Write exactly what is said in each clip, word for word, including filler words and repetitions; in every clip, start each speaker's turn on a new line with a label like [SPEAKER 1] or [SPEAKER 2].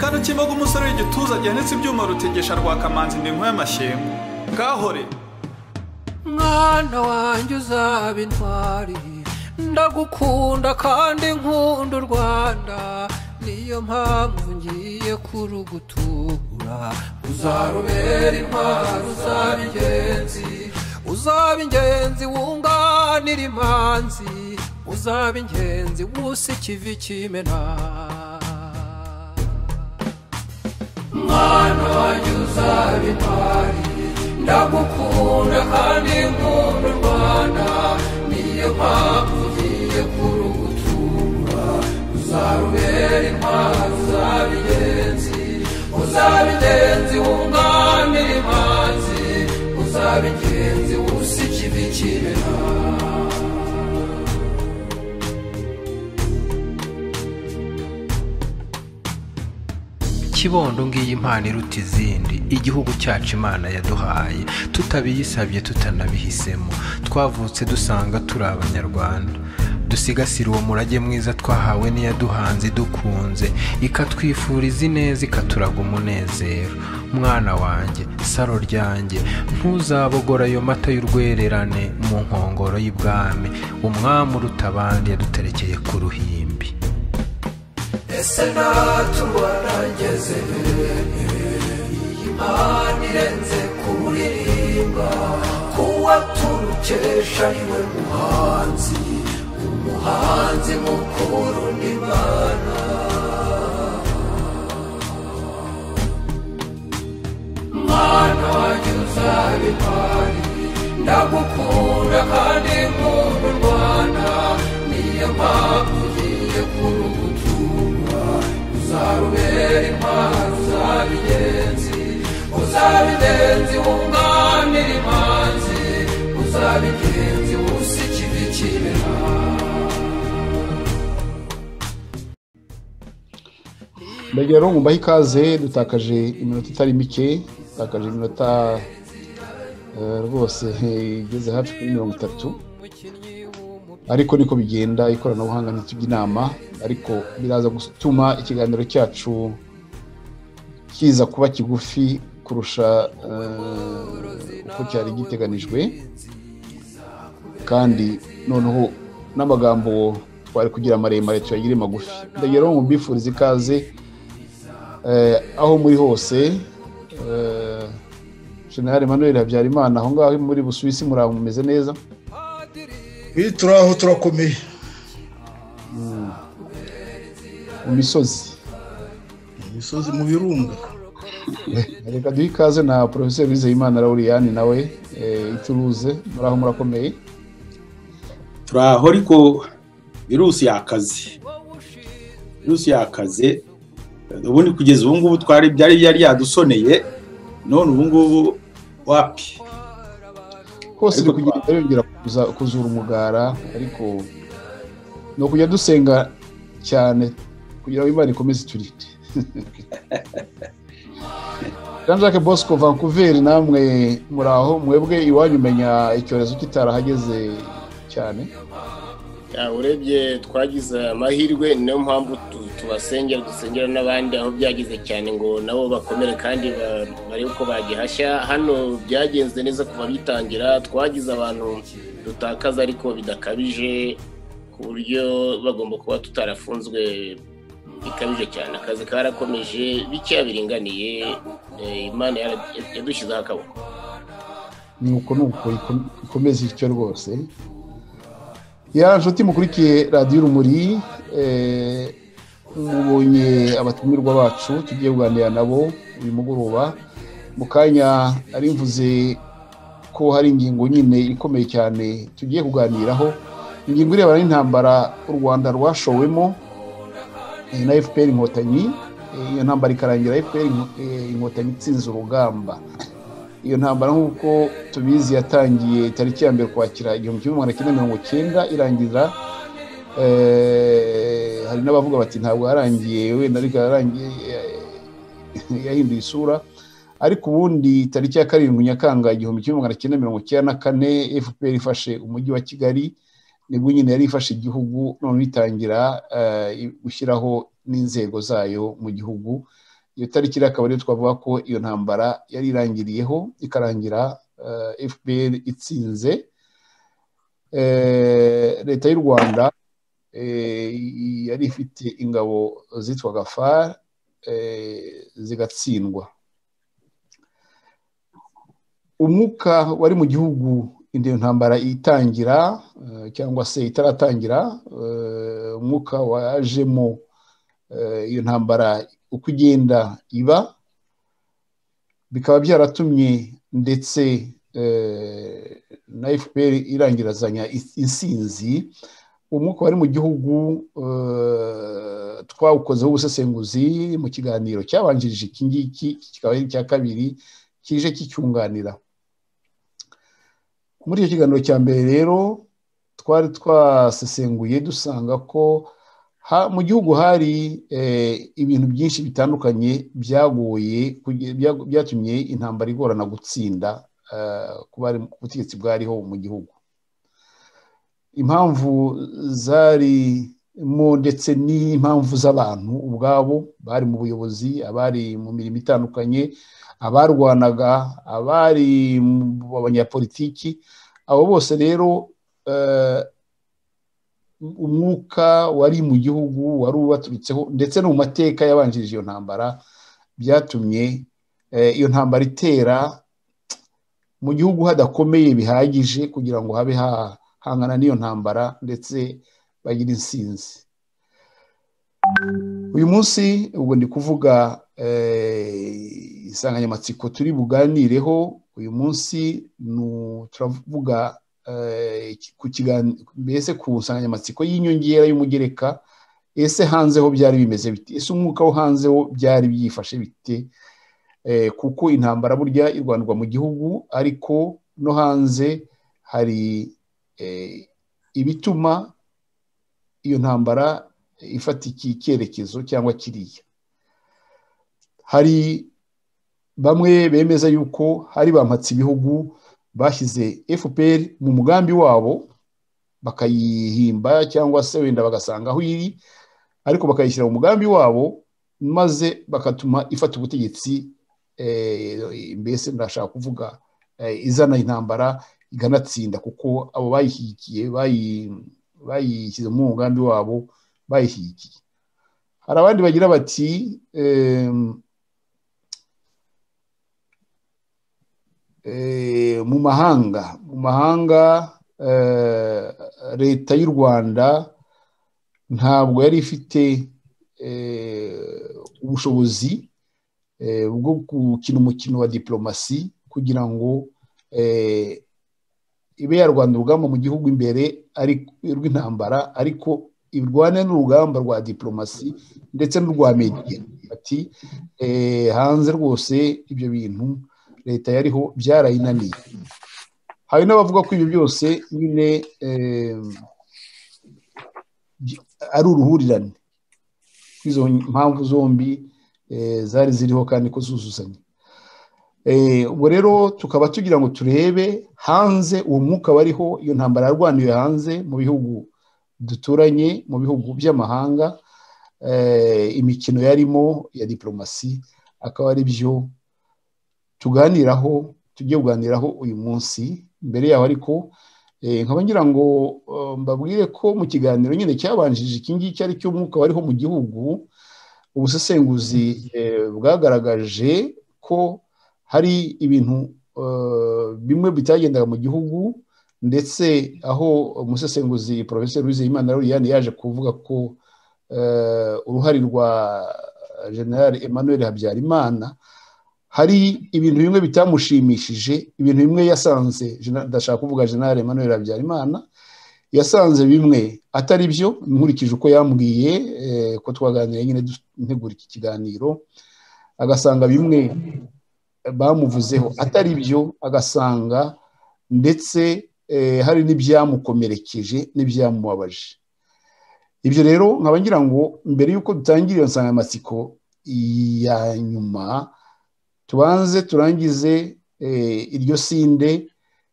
[SPEAKER 1] igikanu cy'imboga umusore w'igituza gihanitse ibyuma rutegesha rwa kamanzi ndi nk'uya mashyengo ngahore
[SPEAKER 2] mwana wanjye uzaba intwari ndagukunda kandi nkunda u Rwanda niyo mpamvu ngiye kurugutura uzarubera intwari uzaba ingenzi uzaba ingenzi wunganira imanzi uzaba ingenzi wusa ikivi kimena mwana wanjye uzaba intwari ndagukunda kandi nkunda u Rwanda niyo mpamvu ngiye kurugutura uzarubera intwari uzaba ingenzi uzaba ingenzi wunganira imanzi uzaba ingenzi wusa ikivi kimena Kibondo ngiyi impano iruta izindi igihugu cyacu Imana yaduhaye tutabiyisabye tutanabihisemo twavutse dusanga turi abanyarwanda dusigasira uwo murage mwiza twahawe n'iyaduhanze dukunze ikatwifuriza ineza ikaturaga umunezero mwana wanjye saro ryanjye ntuzabogora ayo mata y'urwererane mu nkongoro y'ibwami umwami uruta abandi yaduterekeye ku ruhimbi ese naturwana ngeze iyi mpano irenze kuririmba kuwa turukesha ariwe muhanzi umuhanzi mukuru n'Imana mwana wanjye uzaba intwari ndagukunda kandi nkunda u Rwanda niyo mpamvu ngiye kurugutura uzarubera intwari uzaba ingenzi uzaba ingenzi wunganira imanzi uzaba ingenzi wusa ikivi kimena
[SPEAKER 3] ndagira ngo mbahe ikaze dutakaje iminota itari mike dutakaje iminota rwose igeze hafi kuri mirongo itatu ariko niko bigenda ikoranabuhanga ntitujya inama ariko biraza gutuma ikiganiro cyacu kiza kuba kigufi kurusha uko cyari giteganijwe kandi noneho n'amagambo twari kugira maremare tuyagire magufi ndagira ngo mbifurize ikaze aho muri hose General Emmanuel Habyarimana aho ngaho muri Busuwisi muraho mumeze neza
[SPEAKER 4] turaho turakomeye
[SPEAKER 3] mu misozi
[SPEAKER 4] imisozi mu birunga
[SPEAKER 3] reka duhe ikaze na Professor Uwizeyimana Lauriyani nawe ituruze muraho murakomeye
[SPEAKER 5] turaho ariko virusi yakaze virusi yakaze ubundi kugeza ubu ngubu twari byari yari yadusoneye none ubu ngubu wapi
[SPEAKER 3] hose kugira yongera kuzura umugara ariko no kujya dusenga cyane kugira ngo Imana ikomeze turite Jean-Jacques Bosco Vancouver namwe muraho mwebwe iwanyu menya icyorezo kitarahageze cyane
[SPEAKER 6] ya urebye twagize amahirwe niyo mpamvu tubasengera dusengera n'abandi aho byagize cyane ngo nabo bakomere kandi bari uko bagihashya hano byagenze neza kuva bitangira twagize abantu dutakaza ariko bidakabije ku buryo bagomba kuba tutarafunzwe bikabije cyane akazi karakomeje bike biringaniye Imana yadushyizeho akaboko
[SPEAKER 3] nuko nuko ikomeze icyo rwose ya nshuti mukurikiye radiyo Urumuri mubonye abatumirwa bacu tugiye kuganira nabo uyu mugoroba mu kanya ari mvuze ko hari ingingo nyine ikomeye cyane tugiye kuganiraho ingingo irebana n'intambara u Rwanda rwashowemo na F P R Inkotanyi iyo ntambara ikarangira F P R Inkotanyi itsinze urugamba iyo ntambara nk'uko tubizi yatangiye tariki ya mbere kwakira igihumbi kimwe magana cyenda mirongo cyenda irangiza hari n'abavuga bati ntabwo yarangiye wenda ariko yarangiye yahinduye isura ariko ubundi tariki ya karindwi Nyakanga igihumbi kimwe magana cyenda mirongo cyenda na kane F P R ifashe umujyi wa Kigali nibwo nyine yari ifashe igihugu none bitangira gushyiraho n'inzego zayo mu gihugu iyo tariki rero akaba ariyo twavuga ko iyo ntambara yari irangiriyeho ikarangira F P R itsinze. Leta y'u Rwanda yari ifite ingabo zitwaga F A R zigatsindwa. Umwuka wari mu gihugu iyo ntambara itangira cyangwa se itaratangira, umwuka wajemo iyo ntambara uko igenda iba, bikaba byaratumye ndetse na F P R irangirazanya insinzi. Umwuka wari mu gihugu twawukozeho ubusesenguzi mu kiganiro cyabanjirije iki ngiki, kikaba ari icya kabiri kije kicyunganira. Muri icyo kiganiro cya mbere rero twari twasesenguye dusanga ko mu gihugu hari ibintu byinshi bitandukanye byagoye byatumye intambara igorana gutsinda ku butegetsi bwariho mu gihugu. Impamvu zarimo ndetse n'impamvu z'abantu ubwabo bari mu buyobozi, abari mu mirimo itandukanye, abarwanaga, abari mu banyapolitiki, abo bose rero umwuka wari mu gihugu wari ubaturutseho ndetse no mu mateka yabanjirije iyo ntambara, byatumye iyo ntambara itera mu gihugu hadakomeye bihagije kugira ngo habe hahangana n'iyo ntambara ndetse bagire insinzi. Uyu munsi ubwo ndi kuvuga insanganyamatsiko turi buganireho uyu munsi, turavuga mbese ku nsanganyamatsiko y'inyongera y'umugereka. Ese hanzeho byari bimeze bite? Ese umwuka wo hanzeho byari byifashe bite? Kuko intambara burya irwanirwa mu gihugu, ariko no hanze hari ibituma iyo ntambara ifata iki cyerekezo cyangwa kiriya. Hari bamwe bemeza yuko hari bampatse ibihugu bashyize F P R mu mugambi wabo, bakayihimba cyangwa se wenda bagasanga aho iri, ariko bakayishyira mu mugambi wabo maze bakatuma ifata ubutegetsi. Mbese ndashaka kuvuga izana intambara iganatsinda, kuko abo bayishyigikiye bayishyize mu mugambi wabo bayishyigikiye. Hari abandi bagira bati mu mahanga mu mahanga leta y'u Rwanda ntabwo yari ifite ubushobozi bwo gukina umukino wa diplomasi kugira ngo ibe yarwanda urugamba mu gihugu imbere rw'intambara, ariko irwane n'urugamba rwa diplomasi ndetse n'urwa media. Ati hanze rwose ibyo bintu leta yariho byarayinaniye. Hari n'abavuga ko ibyo byose nyine ari uruhurirane, izo mpamvu zombi zari ziriho kandi ko zuzuzanya. Ubwo rero tukaba tugira ngo turebe hanze uwo mwuka wariho, iyo ntambara yarwaniwe hanze mu bihugu duturanye, mu bihugu by'amahanga, imikino yarimo ya diplomasi, akaba ari byo tuganiraho tugiye kuganiraho uyu munsi. Mbere yaho ariko nkaba ngira ngo mbabwire ko mu kiganiro nyine cyabanjije iki ngiki ari cyo umwuka wariho mu gihugu, ubusesenguzi bwagaragaje ko hari ibintu bimwe bitagendaga mu gihugu, ndetse aho umusesenguzi Professor Uwizeyimana Liliane yaje kuvuga ko uruhare rwa General Emmanuel Habyarimana hari ibintu bimwe bitamushimishije, ibintu bimwe yasanze, ndashaka kuvuga General Emmanuel Habyarimana yasanze bimwe atari byo, nkurikije uko yambwiye ko twaganiriye nyine ntegura iki kiganiro, agasanga bimwe bamuvuzeho atari byo, agasanga ndetse hari n'ibyamukomerekeje n'ibyamubabaje. Ibyo rero nkaba ngira ngo mbere y'uko dutangira iyo nsanganyamatsiko ya nyuma, tubanze turangize iryo sinde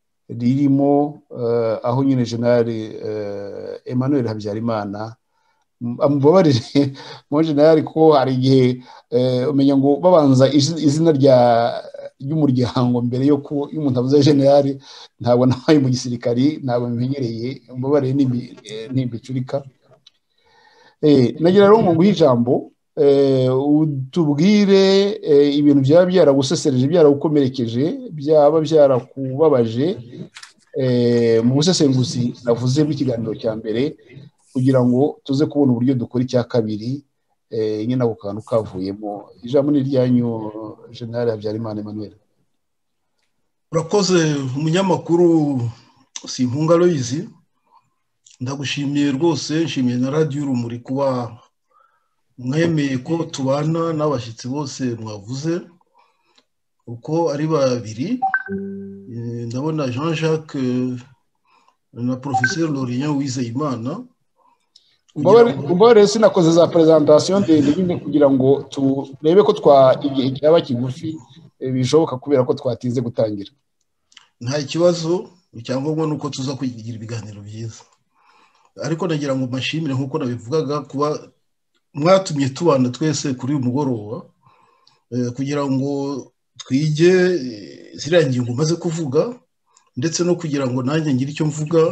[SPEAKER 3] ririmo aho nyine General Emmanuel Habyarimana amubabarire mu generali ko hari igihe umenya ngo babanza izina rya ry'umuryango mbere yo ko iyo umuntu avuze generali ntabwo nabaye mu gisirikari ntabwo bimenyereye amubabarire ntimbicurika nagira rero ngo nguhe ijambo tubwire ibintu byaba byaragusesereje byaragukomerekeje byaba byarakubabaje mu busesenguzi navuze bw'ikiganiro cya mbere kugira ngo tuze kubona uburyo dukora icya kabiri nyine ako kantu kavuyemo ijambo ni iryanyu General Habyarimana Emmanuel.
[SPEAKER 4] urakoze umunyamakuru Simpunga Loyizi, ndagushimiye rwose, nshimiye na radiyo Urumuri kuba mwemeye ko tubana n'abashyitsi bose mwavuze uko ari babiri. Ndabona Jean Jacques na Professeur Laurent Uwizeyimana.
[SPEAKER 3] Ubwo sinakoze za presentation ndende nyine kugira ngo turebe ko twa igihe cyaba kigufi bishoboka kubera ko twatinze gutangira.
[SPEAKER 4] Nta kibazo, icyangombwa nuko tuza kwigira ibiganiro byiza. Ariko nagira ngo mashimire nkuko nabivugaga kuba mwatumye tubana twese kuri uyu mugoroba kugira ngo twige ziriya ngingo maze kuvuga ndetse no kugira ngo nanjye ngire icyo mvuga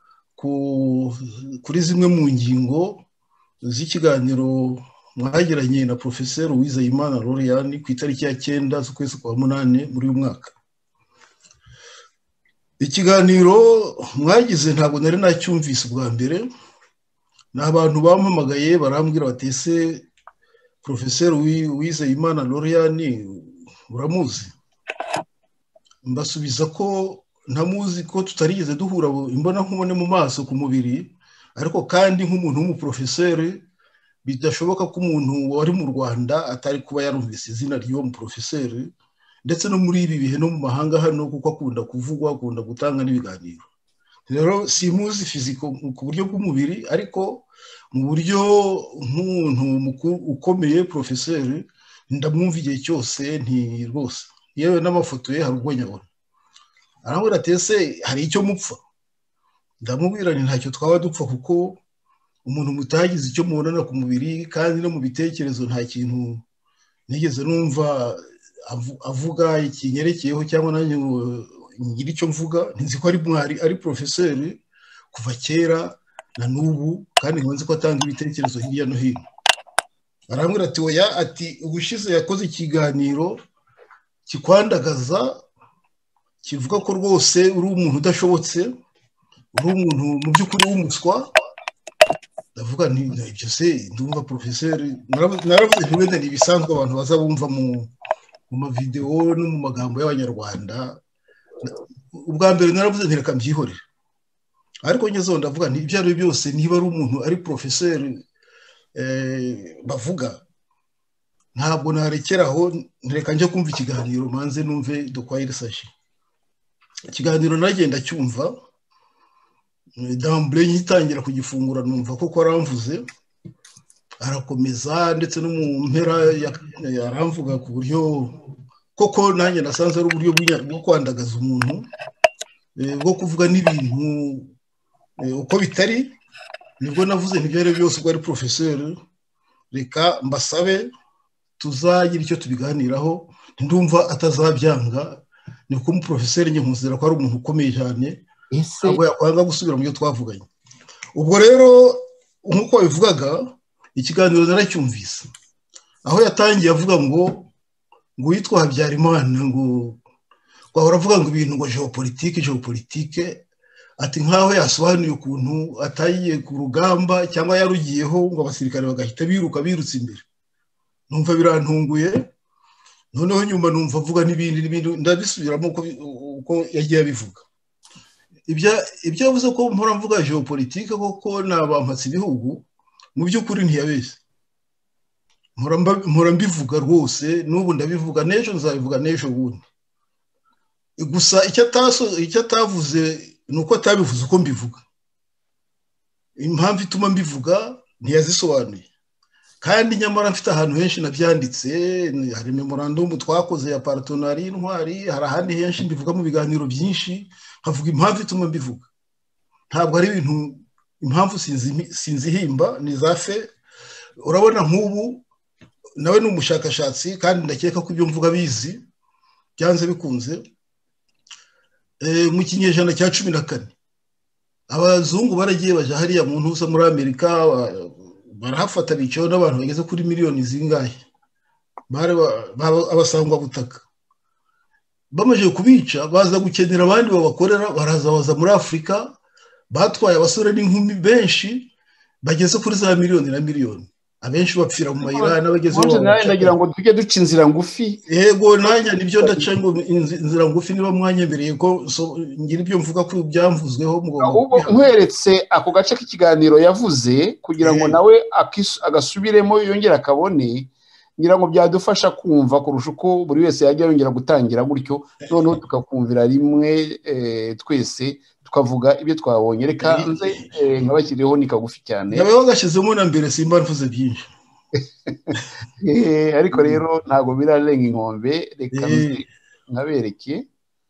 [SPEAKER 4] kuri zimwe mu ngingo z'ikiganiro mwagiranye na Professeur Uwizeyimana Laurent ku itariki ya cyenda z'ukwezi kwa munani muri uyu mwaka. Ikiganiro mwagize ntabwo nari nacyumvise ubwa mbere, ni abantu bampamagaye barambwira bati ese Professeur Uwizeyimana Laurent uramuzi? Mbasubiza ko ntamuzi, ko tutarigeze duhura imbona nkubone mu maso ku mubiri, ariko kandi nk'umuntu w'umuprofeseri bidashoboka ko umuntu wari mu Rwanda atari kuba yarumvise izina ry'uwo muprofeseri, ndetse no muri ibi bihe no mu mahanga hano kuko akunda kuvugwa, akunda gutanga n'ibiganiro. Rero simuzi fiziko ku buryo bw'umubiri, ariko mu buryo nk'umuntu ukomeye profeseri ndamwumva igihe cyose nti rwose, yewe n'amafoto ye hari ubwo nyabona. Arambwira ati ese hari icyo mupfa? Ndamubwira nti ntacyo twaba dupfa kuko umuntu mutagize icyo mubonana ku mubiri kandi no mu bitekerezo nta kintu nigeze numva avuga ikinyerekeyeho cyangwa nanjye ngira icyo mvuga. Nzi ko ari mwari ari profeseri kuva kera na n'ubu, kandi nzi ko atanga ibitekerezo hirya no hino. Arambwira ati oya, ati ubushize yakoze ikiganiro kikwandagaza kivuga ko rwose uri umuntu udashobotse, uri umuntu mu by'ukuri w'umuswa. Ndavuga nti ibyo se ndumva profeseri, naravuze nti wenda ibisanzwe abantu bazabumva mu mu mavideo no mu magambo y'Abanyarwanda. Ubwa mbere naravuze nti reka mbyihorere, ariko ngezeho ndavuga nti ibyo ari byose niba ari umuntu ari profeseri bavuga ntabwo narekeraho, ntireka njye kumva ikiganiro manze numve dokwaire sashi. Ikiganiro nagenda cyumva d'emblée nyitangira kugifungura numva koko aramvuze, arakomeza ndetse no mu mpera yaramvuga ku buryo koko nanjye nasanze ari uburyo bwo kwandagaza umuntu, bwo kuvuga n'ibintu uko bitari. Nibwo navuze ntibyari byose ubwo ari profeseri, reka mbasabe tuzagira icyo tubiganiraho, ndumva atazabyanga. Niko umuprofeseri njye nkuzira ko ari umuntu ukomeye cyane, ntabwo yakwanga gusubira mu byo twavuganye. Ubwo rero nk'uko bivugaga ikiganiro naracyumvise, aho yatangiye avuga ngo ngo witwa Habyarimana ngo kwahora avuga ngo ibintu ngo geopolitique geopolitique, ati nkaho yasobanuye ukuntu atayiye ku rugamba cyangwa yarugiyeho ngo abasirikare bagahita biruka birutse imbere. Numva birantunguye, noneho nyuma numva avuga n'ibindi n'ibindi ndabisubiramo uko yagiye abivuga. Ibyo ibyo yavuze ko mpora mvuga geopolitique koko nabampatse ibihugu, mu by'ukuri ntiyabeshye. Mpora mbivuga rwose, n'ubu ndabivuga, n'ejo nzabivuga n'ejo bundi. Gusa icyo ataso icyo atavuze nuko atabivuze uko mbivuga. Impamvu ituma mbivuga ntiyazisobanuye, kandi nyamara mfite ahantu henshi nabyanditse. Hari memorandum twakoze ya partenariat intwari, hari ahandi henshi mbivuga mu biganiro byinshi, havuga impamvu ituma mbivuga. Ntabwo ari ibintu impamvu sinzihimba ni za fe urabona nk'ubu nawe ni umushakashatsi kandi ndakeka ko ibyo mvuga bizi byanze bikunze mu kinyejana cya cumi na kane abazungu baragiye baje hariya mu ntuza muri Amerika barahafata bicaye n'abantu bageze kuri miliyoni zingahe bare abasangwa butaka bamaze kubica baza gukenera abandi babakorera baraza baza muri Afurika batwaye abasore n'inkumi benshi bageze kuri za miliyoni na miliyoni abenshi bapfira mu mayira n'abagezeho
[SPEAKER 3] nawe ndagira ngo tujye duca inzira ngufi
[SPEAKER 4] yego nanjye nibyo ndaca ngo inzira ngufi niba mwanyemereye ko ngira ibyo mvuga ko byamvuzweho
[SPEAKER 3] ahubwo nkweretse ako gace k'ikiganiro yavuze kugira ngo nawe agasubiremo yongera akabone ngira ngo byadufasha kumva kurusha uko buri wese yajya yongera gutangira gutyo noneho tukakumvira rimwe twese tukavuga ibyo twabonye reka nze nkabakiriho ni kagufi cyane
[SPEAKER 4] nawe wagashyizemo na mbere simba mvuze byinshi
[SPEAKER 3] ariko rero ntabwo birarenga inkombe reka nkabereke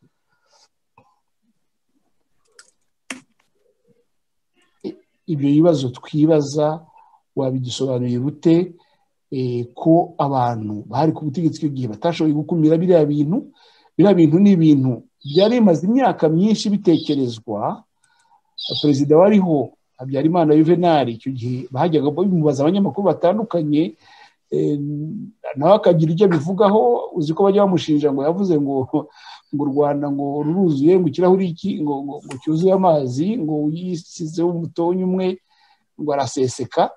[SPEAKER 3] ibyo bibazo twibaza wabidusobanuriye ute ko abantu bari ku butegetsi icyo gihe batashoboye gukumira biriya bintu biriya bintu ni ibintu byari bimaze imyaka myinshi bitekerezwa perezida wariho Habyarimana Juvenal icyo gihe bahajyaga bimubaza abanyamakuru batandukanye nawe akagira ibyo bivugaho uzi ko bajya bamushinja ngo yavuze ngo ngo u Rwanda ngo ruruzuye ngo ikirahuri iki ngo ngo cyuzuye amazi ngo yisizeho umutonyi umwe ngo araseseka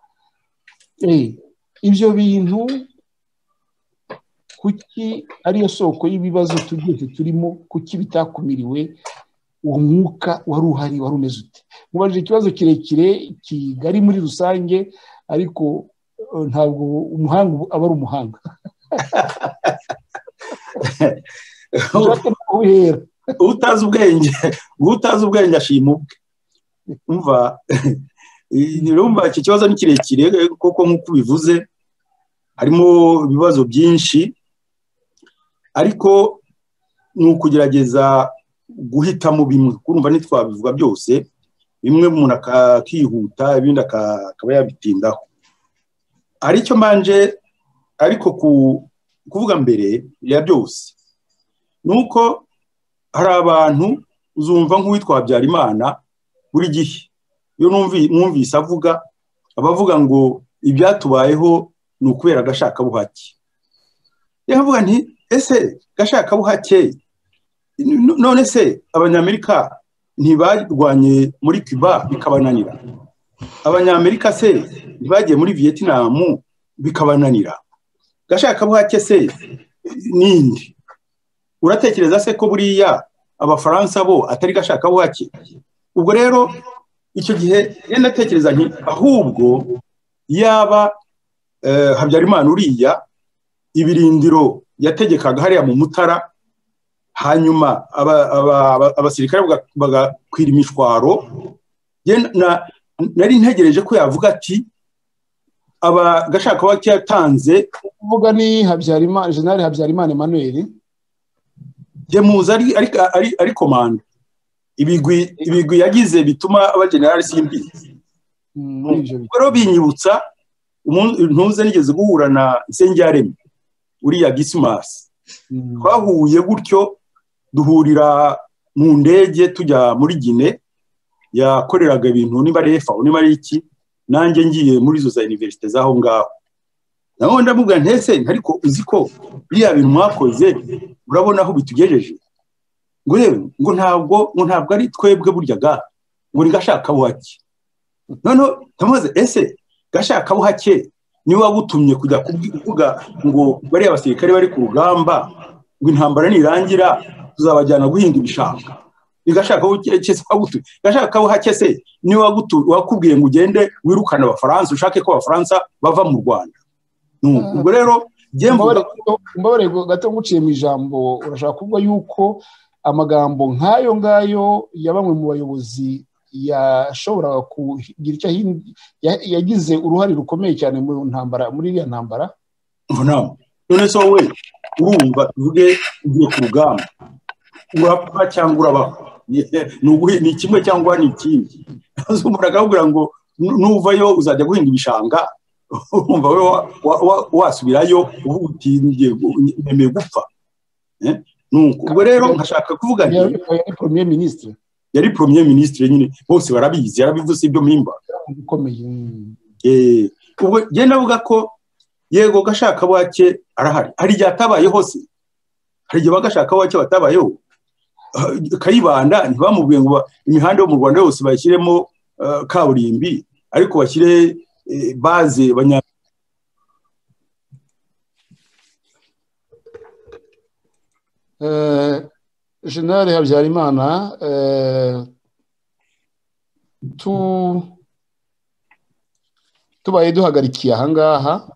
[SPEAKER 3] ibyo bintu kuki ariyo soko y'ibibazo tugiye turimo kuki bitakumiriwe uwo mwuka wari uhari wari umeze ute mubajije ikibazo kirekire kigari muri rusange ariko ntabwo umuhanga aba ari umuhanga
[SPEAKER 5] utazi ubwenge utazi ubwenge ashima ubwe umva urumva iki kibazo ni kirekire koko nk'uko ubivuze harimo ibibazo byinshi ariko ni ukugerageza guhitamo bimwe kurumva ntitwabivuga byose bimwe umuntu akihuta ibindi akaba yabitindaho hari icyo mbanje ariko kuvuga mbere ya byose ni uko hari abantu uzumva nk'uwitwa Habyarimana buri gihe iyo numvise avuga abavuga ngo ibyatubayeho ni ukubera agashakabuhake yavuga nti ese gashakabuhake none se abanyamerika ntibarwanye muri Cuba bikabananira abanyamerika se ntibagiye muri Vietnam bikabananira gashakabuhake se nindi uratekereza se ko buriya abafaransa bo atari gashakabuhake ubwo rero icyo gihe yenda tekereza nti ahubwo yaba Habyarimana uriya ibirindiro yategekaga hariya mu Mutara hanyuma abasirikare bagakwira imishwaro nari ntegereje ko yavuga ati aba gashakabuhake yatanze
[SPEAKER 3] uvuga ni Habyarimana General Habyarimana Emmanuel
[SPEAKER 5] Jemuzi ari ari ari komanda ibigwi ibigwi yagize bituma aba general simbizi rero binyibutsa ntuze nigeze guhura na Nsengiyaremye uriya Gismas twahuye gutyo duhurira mu ndege tujya muri Gine yakoreraga ibintu niba refa niba ari iki nanjye ngiye muri zo za universite zaho ngaho naho ndavuga ntese ariko uzi ko biriya bintu mwakoze urabona aho bitugejeje ngo rero ngo ntabwo ngo ntabwo ari twebwe buryaga ngo ni gashakabuhake noneho tamaze ese gashakabuhake ni wagutumye kujya kuvuga ngo bari abasirikare bari ku rugamba ngo intambara nirangira tuzabajyana guhinga ibishanga igashakabuhake wagutumye gashakabuhake se ni wakubwiye ngo ugende wirukana abafaransa ushake ko abafaransa bava mu Rwanda ubwo rero
[SPEAKER 3] mbabare gato nguciye mu ijambo urashaka kuvuga yuko amagambo nk'ayo ngayo ya bamwe mu bayobozi yashoboraga kugira icyo yagize uruhare rukomeye cyane mu ntambara muri iriya ntambara
[SPEAKER 5] none so we urumva uvuge ugiye ku rugamba urapfa cyangwa urabaho ni kimwe cyangwa ni ikindi umuntu akakubwira ngo nuvayo uzajya guhinga ibishanga urumva we wasubirayo uvuga uti nemeye gupfa. Ubwo rero nkashaka kuvuga nti
[SPEAKER 3] yari premier ministre
[SPEAKER 5] yari premier ministre nyine bose barabizi yarabivuze ibyo mpimba
[SPEAKER 3] bikomeye.
[SPEAKER 5] Eh ubwo je ndavuga ko yego gashaka bwake arahari hari ryatabaye hose hari gihe bagashaka bwake batabayeho Kayibanda ntibamubwiye ngo imihanda yo mu Rwanda yose bayishyiremo kaburimbi ariko bashyire baze banya
[SPEAKER 3] eh General Habyarimana eh tu tubaye duhagarikiye ahangaha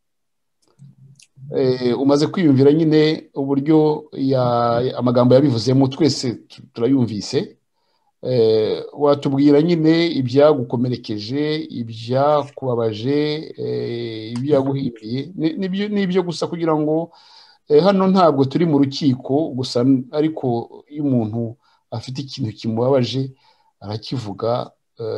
[SPEAKER 3] eh umaze kwiyumvira nyine uburyo ya amagambo yabivuzemo twese turayumvise. Eh watubwira nyine ibyagukomerekeje ibyakubabaje eh ibyaguhimbiye nibyo nibyo gusa kugira ngo hano ntabwo turi mu rukiko gusa ariko iyo umuntu afite ikintu kimubabaje arakivuga.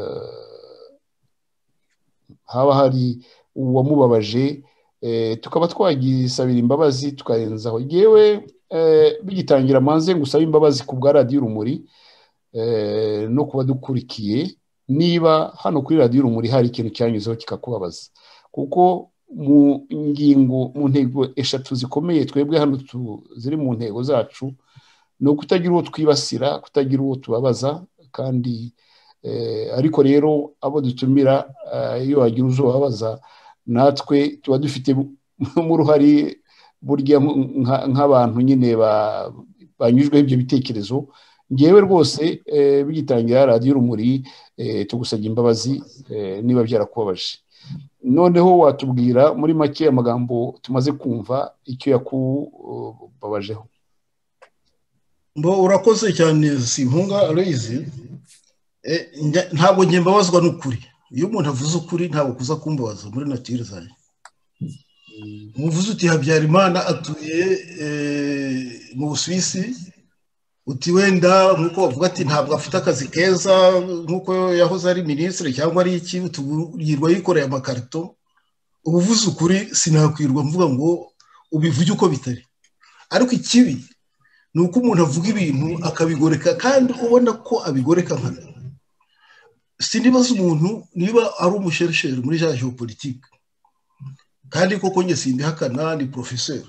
[SPEAKER 3] Haba hari uwamubabaje tukaba twagisabira imbabazi tukarenzaho. Yewe bigitangira manze ngusaba imbabazi ku bwa Radio Urumuri no kuba dukurikiye niba hano kuri Radio Urumuri hari ikintu cyanyuzeho kikakubabaza, kuko mu ngingo mu ntego eshatu zikomeye twebwe hano ziri mu ntego zacu no kutagira uwo twibasira, kutagira uwo tubabaza, kandi ariko rero abo dutumira iyo wagira uzobabaza natwe tuba dufite mu ruhari burya nk'abantu nyine banyujweho ibyo bitekerezo. Ngewe rwose bigitangira Radio Urumuri tugusabye imbabazi niba byarakubabaje. Noneho watubwira muri make amagambo tumaze kumva icyo yakubabajeho.
[SPEAKER 4] Mbo urakoze cyane Simpunga Aloyizi. Ntabwo ngiye mbabazwa n'ukuri. Iyo umuntu avuze ukuri ntabwo kuza kumbabaza muri nature zayo. Umuvuze uti Habyarimana atuye mu Busuwisi, uti wenda nkuko bavuga ati ntabwo afite akazi keza nkuko yahoze ari ministre cyangwa ari iki, utubwirwa yikoreye amakarito. Ubuvuze ukuri sinakwirwa mvuga ngo ubivuge uko bitari, ariko ikibi ni uko umuntu avuga ibintu akabigoreka kandi ubona ko abigoreka nkana. Sinibaza umuntu niba ari umusherisheri muri ja geopolitique kandi koko nge sindihakana ni professeur,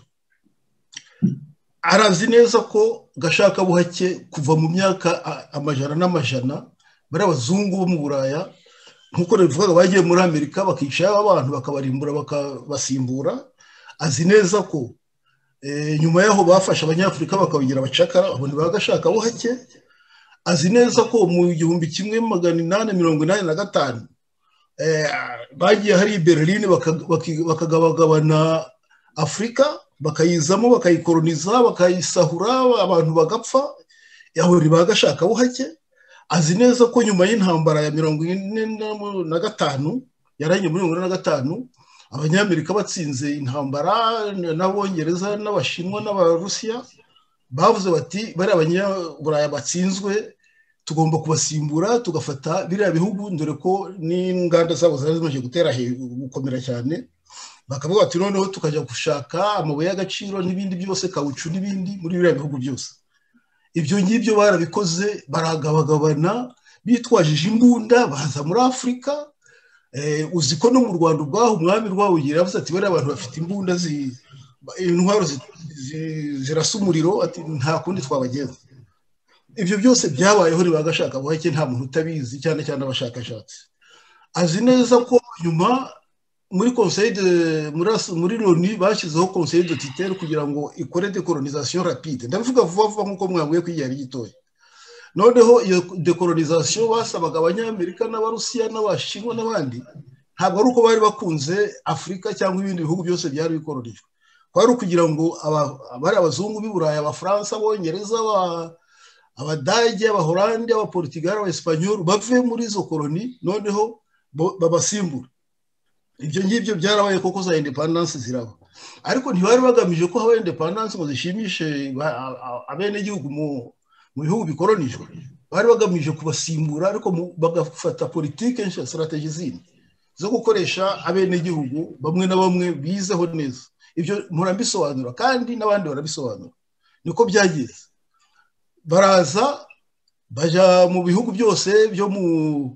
[SPEAKER 4] arazi neza ko gashaka buhake kuva mu myaka amajana n'amajana bari abazungu bo mu Buraya nkuko bivuga bagiye muri Amerika bakicaye abantu bakabarimbura bakabasimbura. Azi neza ko nyuma yaho bafasha abanyafrika bakabigira abacakara, abo ntibagashaka buhake. Azi neza ko mu gihumbi kimwe magana inani mirongo inani na gatanu bagiye hari Berlin bakagabagabana Afrika bakayizamo bakayikoloniza bakayisahura abantu bagapfa, yaho ribagashaka buhake. Azi neza ko nyuma y'intambara ya mirongo ine na gatanu yaranye muri mirongo ine na gatanu abanyamerika batsinze intambara n'abongereza n'abashinwa n'abarusiya, bavuze bati bari abanyaburaya batsinzwe tugomba kubasimbura tugafata biriya bihugu, dore ko n'inganda zabo zari zimaze gutera gukomera cyane. Bakavuga bati noneho tukajya gushaka amabuye y'agaciro n'ibindi byose, kawucu n'ibindi muri biriya bihugu byose. Ibyo ngibyo barabikoze, baragabagabana bitwajije imbunda baza muri Afrika. Uzi ko no mu Rwanda ubwaho umwami Rwabugiri yavuze ati bariya abantu bafite imbunda intwaro zirasa umuriro, ati nta kundi twabageza. Ibyo byose byabayeho ribagashaka buhake, nta muntu utabizi cyane cyane abashakashatsi. Azi neza ko nyuma muri conseil de muri Loni bashyizeho conseil de tutelle kugira ngo ikore décolonisation rapide. Ndavuga vuba vuba nkuko mwabwiye ko yari gitoya. Noneho iyo décolonisation basabaga abanyamerika n'abarusiya n'abashinwa n'abandi, ntabwo ari uko bari bakunze Afrika cyangwa ibindi bihugu byose byari bikolonijwe. Kwari kugira ngo abari abazungu b'i Buraya, abafaransa, abongereza, abadage, abahorandi, abaportugal, abaespanyol bave muri izo koloni noneho babasimbura. Ibyo ngibyo byarabaye koko za independence ziraba, ariko ntibari bagamije ko haba independence ngo zishimishe abene gihugu mu bihugu bikolonijwe. bari bagamije kubasimbura ariko bagafata politike nshya strategy zindi zo gukoresha abenegihugu bamwe na bamwe bizeho neza. Ibyo murambisobanura kandi n'abandi barabisobanura. Niko byagize. Baraza baja mu bihugu byose byo mu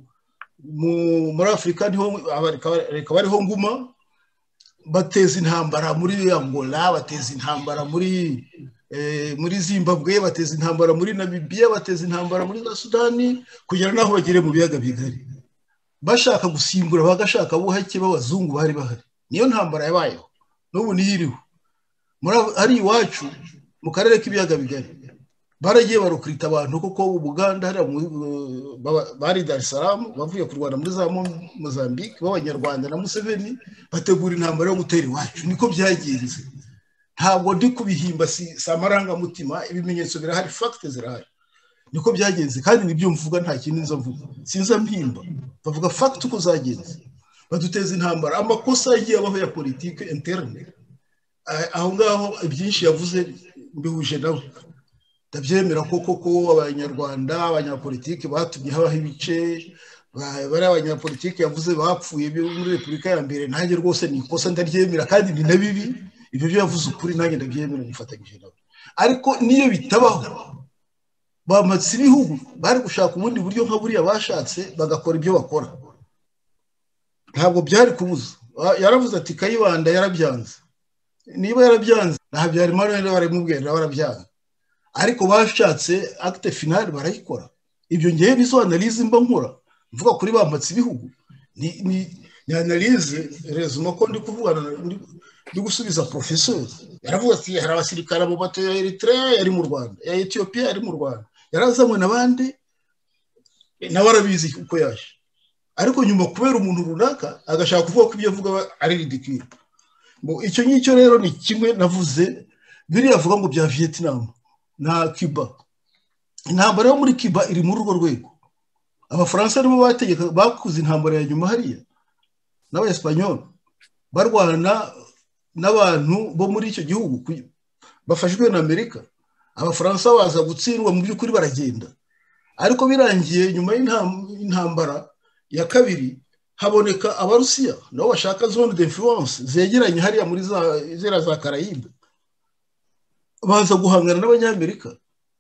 [SPEAKER 4] muri Afurika niho reka bariho nguma, bateza intambara muri Angola, bateza intambara muri muri Zimbabwe, bateza intambara muri Namibia, bateza intambara muri Sudani, kugera naho bagire mu biyaga bigari, bashaka gusimbura bagashaka buhake b'abazungu bari bahari. Niyo ntambara yabayeho n'ubu niyiriho muri ari iwacu mu karere k'ibiyaga bigari. Baragiye barukrita abantu kuko Uganda hari bari Dar es Salaam bavuye kurwana muri za Mozambique b'abanyarwanda na Museveni bategura intambara yo gutera iwacu. Niko byagenze, ntabwo ndi kubihimba, si samaranga mutima, ibimenyetso birahari, fact zirahari. Niko byagenze kandi nibyo mvuga, nta kintu nza mvuga, sinza mpimba, bavuga fact uko zagenze. Baduteza intambara, amakosa yagiye abaho ya politique interne, aho ngaho byinshi yavuze mbihuje nawe. Ndabyemera koko ko abanyarwanda abanyapolitike batumye habaho ibice, bari abanyapolitike yavuze bapfuye muri Repubulika ya mbere, nanjye rwose ni ikosa ndaryemera kandi ni na bibi. Ibyo byo yavuze ukuri nanjye ndabyemera, nifatanyije nawe. Ariko niyo bitabaho, bamatse ibihugu bari gushaka ubundi buryo nka buriya bashatse bagakora ibyo bakora. Ntabwo byari kubuza. Yaravuze ati Kayibanda yarabyanze, niba yarabyanze na Habyarimana rero barimubwira barabyanze, ariko bashatse acte final barayikora. Ibyo ngiye bizo analyse mba nkora mvuga kuri bamatse ibihugu, ni ni analyse resume ko ndi kuvugana ndi gusubiza professeur. Yaravuga ati hari abasirikare mu bato ya Eritrea yari mu Rwanda, ya Ethiopia yari mu Rwanda, yarazamwe nabandi n'abarabizi uko yaje, ariko nyuma kubera umuntu runaka agashaka kuvuga ko ibyo avuga ari ridicule. Bo icyo ngicyo rero ni kimwe navuze, biri avuga ngo bya Vietnam na Cuba. Intambara yo muri Cuba iri muri urwo rwego. Abafaransa nibo bategeka bakuze intambara ya nyuma hariya n'Abanyespanyol barwana n'abantu bo muri icyo gihugu bafashwe na Amerika. Abafaransa baza gutsindwa mu by'ukuri baragenda, ariko birangiye nyuma y'intambara ya kabiri haboneka Abarusiya nabo bashaka zone d'influence zegeranye hariya muri za zera za Karayibe, baza guhangana n'Abanyamerika.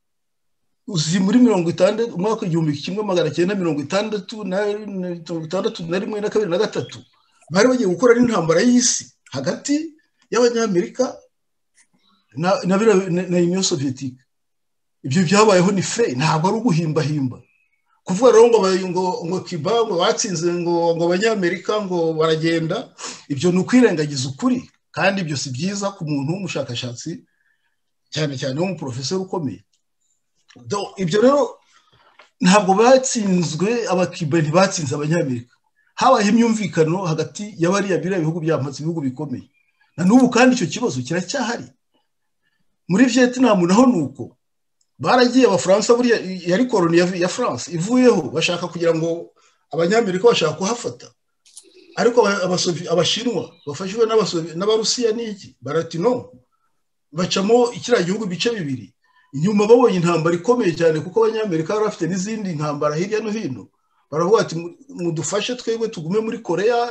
[SPEAKER 4] Uzi muri mirongo itandatu umwaka igihumbi kimwe magana cyenda mirongo itandatu na mirongo itandatu na rimwe na kabiri na gatatu bari bagiye gukora n'intambara y'isi hagati y'Abanyamerika na na na Union Soviétique. Ibyo byabayeho ni fe, ntabwo ari uguhimbahimba kuvuga rero ngo ngo ngo Cuba ngo batsinze ngo ngo Abanyamerika ngo baragenda. Ibyo ni ukwirengagiza ukuri, kandi ibyo si byiza ku muntu w'umushakashatsi cyane cyane w'umuprofesseur ukomeye. Ibyo rero ntabwo batsinzwe, Abacuba ntibatsinze Abanyamerika. Habaye imyumvikano hagati y'abariya biriya bihugu byamatse ibihugu bikomeye, na n'ubu kandi icyo kibazo kiracyahari. Muri Vietnam naho nuko baragiye, Abafaransa buriya yari koloni ya France ivuyeho, bashaka kugira ngo Abanyamerika bashaka kuhafata, ariko Abashinwa bafashwe n'Abarusiya n'iki barati no, bacamo ikiriya gihugu bice bibiri. Inyuma babonye intambara ikomeye cyane kuko Abanyamerika bari bafite n'izindi ntambara hirya no hino, baravuga ati mudufashe twebwe tugume muri Korea.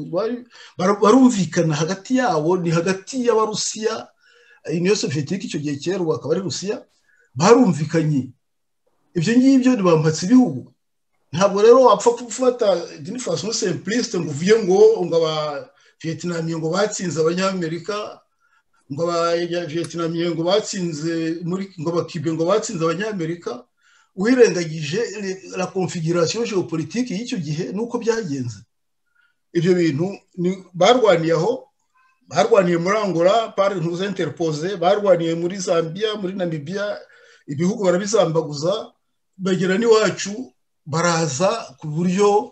[SPEAKER 4] Barumvikana hagati yabo, ni hagati y'Abarusiya, Union Soviétique icyo gihe kera bakaba ari Rusiya, barumvikanye. Ibyo ngibyo nibampatse ibihugu. Ntabwo rero wapfa gufata d'une façon simpliste ngo uvuye ngo ngo aba Vietnam ngo batsinze Abanyamerika, ngo aba Vietnam ngo batsinze muri ngo Abacuba ngo batsinze Abanyamerika, wirengagije la configuration géopolitique y'icyo gihe nuko byagenze. Ibyo bintu barwaniye aho, barwaniye muri Angola par nous interposer, barwaniye muri Zambia, muri Namibia, ibihugu barabizambaguza, bagera n'iwacu baraza ku buryo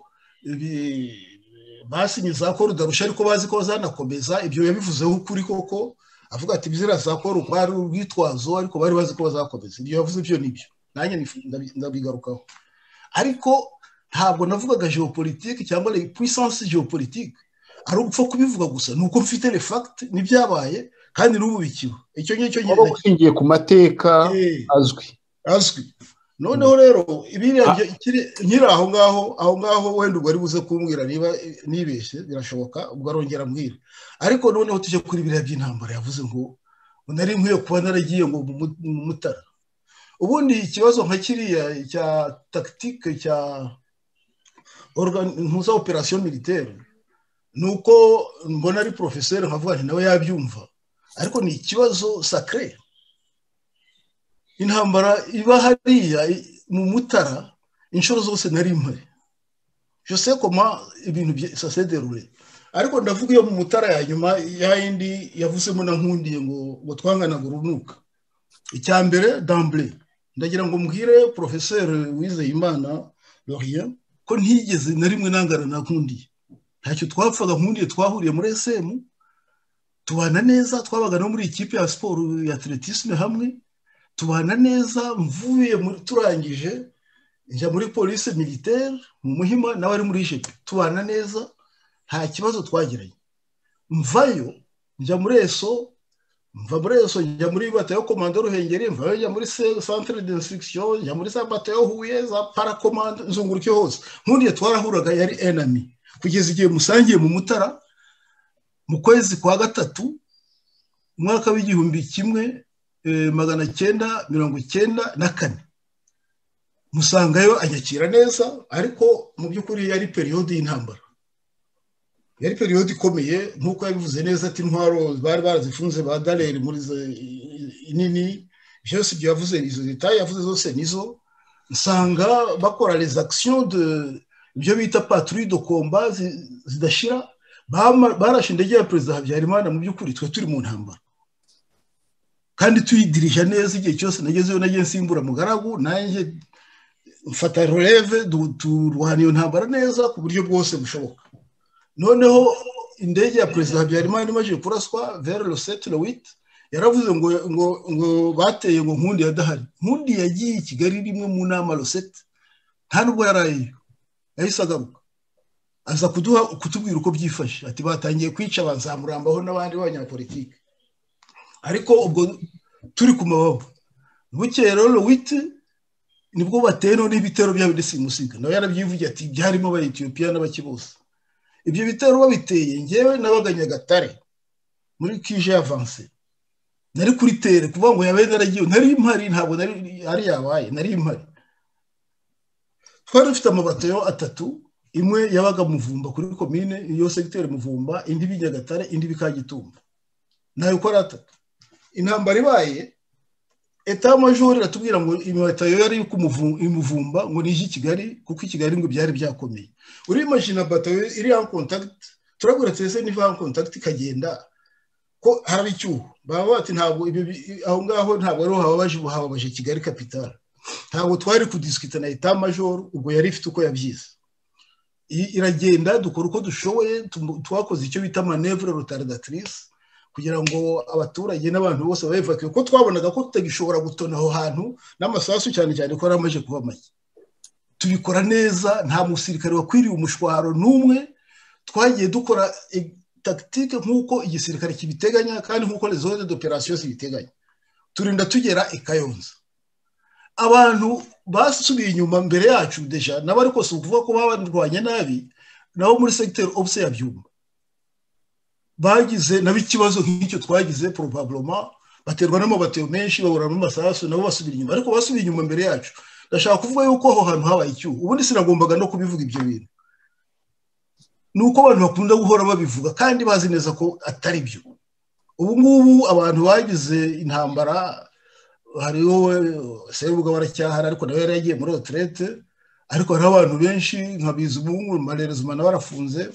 [SPEAKER 4] basinye za koro darusha, ariko bazi ko bazanakomeza. Ibyo yabivuzeho ukuri koko, avuga ati bizira za koro kwari urwitwazo, ariko bari bazi ko bazakomeza. Ibyo yavuze byo nibyo, nanjye ndabigarukaho. Ariko ntabwo navugaga geopolitique cyangwa les puissances géopolitique ari upfa kubivuga gusa, nuko mfite les facts n'ibyabaye kandi n'ubu bikiba. Icyo ngicyo
[SPEAKER 3] nyine ushingiye ku mateka azwi
[SPEAKER 4] azwi noneho rero ibiriya nkiri aho ngaho aho ngaho wenda ubwo ari buze kumbwira niba nibeshye birashoboka ubwo arongera ambwira ariko noneho tujye kuri biriya by'intambara yavuze ngo nari nkwiye kuba naragiye ngo mu Mutara ubundi ikibazo nka kiriya cya tactique cya organization operation militaire nuko mbona ari professeur nkavuga nti nawe yabyumva ariko ni ikibazo sacré intambara iba hariya mu Mutara inshuro zose nari mpari je sais comment ibintu ça s'est déroulé ariko ndavuga iyo mu Mutara ya nyuma ya indi yavusemo na nkundiye ngo ngo twangana gurunuka icya mbere d'emblée ndagira ngo mbwire professeur Uwizeyimana Lorien ko ntigeze na rimwe nangana na nkundiye ntacyo twapfaga nkundiye twahuriye muri S M tubana neza twabaga no muri ikipe ya sport ya athletisme hamwe tubana neza mvuye muri turangije njya muri police militaire mu Muhima nawe ari muri Jepe tubana neza nta kibazo twagiranye mvayo njya muri eso mva muri eso njya muri batayo commando Ruhengeri mvayo njya muri centre d'instruction njya muri batayo Huye za para commando nzunguruke hose nkundiye twarahuraga yari enemy kugeza igihe musangiye mu Mutara mu kwezi kwa gatatu umwaka w'igihumbi kimwe magana cyenda mirongo icyenda na kane musangayo anyakira neza ariko mu by'ukuri yari periode y'intambara yari periode ikomeye nkuko yabivuze neza ati intwaro bari barazifunze ba Dallaire muri inini byose byo yavuze izo details yavuze zose nizo nsanga bakora les actions de ibyo bita patrouille de combat zidashira barashe indege ya Perezida Habyarimana mu by'ukuri twe turi mu ntambara kandi tuyidirija neza igihe cyose nagezeyo nagiye nsimbura mugaragu nanjye mfata releve turwana iyo ntambara neza ku buryo bwose bushoboka noneho indege ya Perezida Habyarimana imaze kuraswa vers le sept le huit yaravuze ngo ngo ngo bateye ngo nkundi yadahari nkundi yagiye i Kigali rimwe mu nama le sept nta nubwo yaraye yahise agaruka aza kuduha kutubwira uko byifashe ati batangiye kwica abanzamurambaho n'abandi b'abanyapolitike ariko ubwo turi ku mababo bukeye rero le huit nibwo bateye none ibitero byabo ndisimusiga nawe yarabyivugiye ati byarimo aba Ethiopia n'abaki bose ibyo bitero babiteye ngewe nabaga Nyagatare muri kije avance nari kuri tere kuvuga ngo yabaye naragiye nari impari ntabwo nari ari yabaye nari impari twari dufite amabatayo atatu imwe yabaga Muvumba kuri commune iyo secteur Muvumba indi b'Nyagatare indi bikagitumba nayo ko atatu intambara ibaye eta major iratubwira ngo imibatayo yari ku Muvumba ngo nije Kigali kuko i Kigali ngo byari byakomeye uri imagine batayo iri en contact turabura twese niva en contact kagenda ko haraba icyuho baba bati ntabwo ibyo aho ngaho ntabwo ari hababaje hababaje Kigali capital ntabwo twari kudiskita na eta major ubwo yari ifite uko yabyize iragenda dukora uko dushoboye twakoze icyo bita manevre retardatrice kugira ngo abaturage n'abantu bose baevacuer ko twabonaga ko tutagishobora gutona aho hantu n'amasasu cyane cyane ko ramaje kuba make tubikora neza nta musirikare wakwiriye umushwaro numwe twagiye dukora tactique nkuko igisirikare kibiteganya kandi nkuko les zones d'opération zibiteganya turinda tugera i Kayonza abantu basubiye inyuma mbere yacu deja nabari ko sukuvuga ko babarwanye nabi naho muri secteur obse yabyumva bagize nabi kibazo nk'icyo twagize probablement baterwa n'amabateo menshi bahura mu masasu nabo basubira inyuma ariko basubiye inyuma mbere yacu ndashaka kuvuga yuko aho hantu habaye icyuho ubundi sinagombaga no kubivuga ibyo bintu nuko abantu bakunda guhora babivuga kandi bazi neza ko atari byo ubu ngubu abantu bagize intambara hariho Serubuga baracyahara ariko nawe yaragiye muri retraite ariko hari abantu benshi nkabiza umungu malerezuma nabarafunze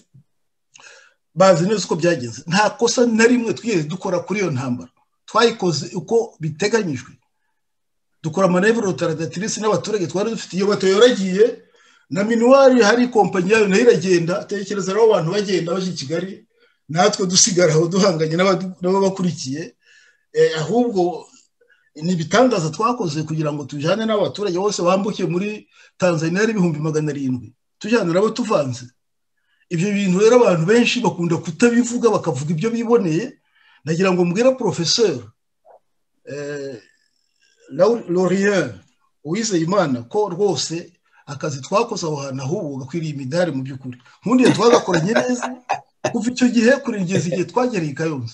[SPEAKER 4] bazi neza uko byagenze nta kosa na rimwe twigeze dukora kuri iyo ntambara twayikoze uko biteganyijwe dukora manevre retardatrice n'abaturage twari dufite iyo batoyoragiye na minuari hari kompanyi yayo nayo iragenda tekereza rero abantu bagenda baje i Kigali natwe dusigara aho duhanganye n'abo bakurikiye ahubwo ni bitangaza twakoze kugira ngo tujane n'abaturage bose bambukiye muri Tanzania ari ibihumbi magana arindwi tujana nabo tuvanze ibyo bintu rero abantu benshi bakunda kutabivuga bakavuga ibyo biboneye nagira ngo mbwira professeur eh Lorien uwizeye Imana ko rwose akazi twakoze aho hantu ahubwo gakwiriye imidari mu by'ukuri nkundi twagakoranye neza kuva icyo gihe kurigeza igihe twagereye i Kayonza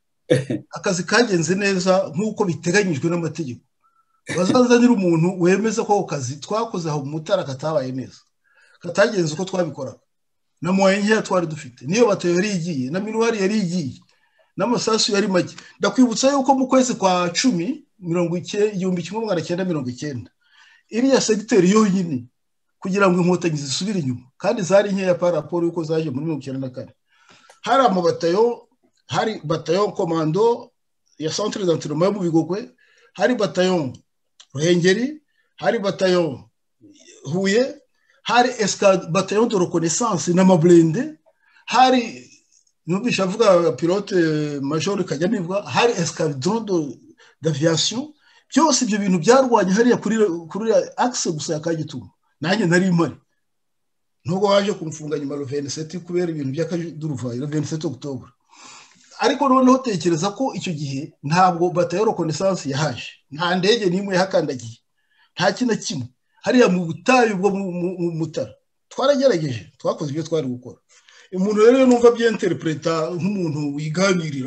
[SPEAKER 4] akazi kagenze neza nk'uko biteganyijwe n'amategeko bazazanira umuntu wemeza ko ako kazi twakoze aho mu Mutara katabaye neza katagenze uko twabikoraga na moyen nkeya twari dufite niyo batayo yari igiye na minuari yari igiye n'amasasu yari make ndakwibutsa yuko mu kwezi kwa cumi mirongo igihumbi kimwe magana cyenda mirongo icyenda iriya segiteri yonyine kugira ngo inkotanyi zisubire inyuma kandi zari nkeya par rapport yuko zaje muri mirongo icyenda na kane hari amabatayo hari batayo komando ya centre d'entraînement mu Bigogwe hari batayo Ruhengeri hari batayo Huye hari escadre bataillon de reconnaissance na mablende hari nubisha avuga pilote major Kajyanibwa hari escadron d'aviation byose ibyo bintu byarwanye hariya kuri kuri axe gusa yakagituma nanjye nari impari nubwo waje kumfunga nyuma ya vingt-sept kubera ibintu by'akaduruvayo le vingt-sept octobre ariko noneho tekereza ko icyo gihe ntabwo bataillon reconnaissance yahaje nta ndege nimwe yahakandagiye nta kintu kimwe hariya mu butayu bwo mu Mutara twaragerageje twakoze ibyo twari gukora umuntu rero numva byinterpreta nk'umuntu wiganirira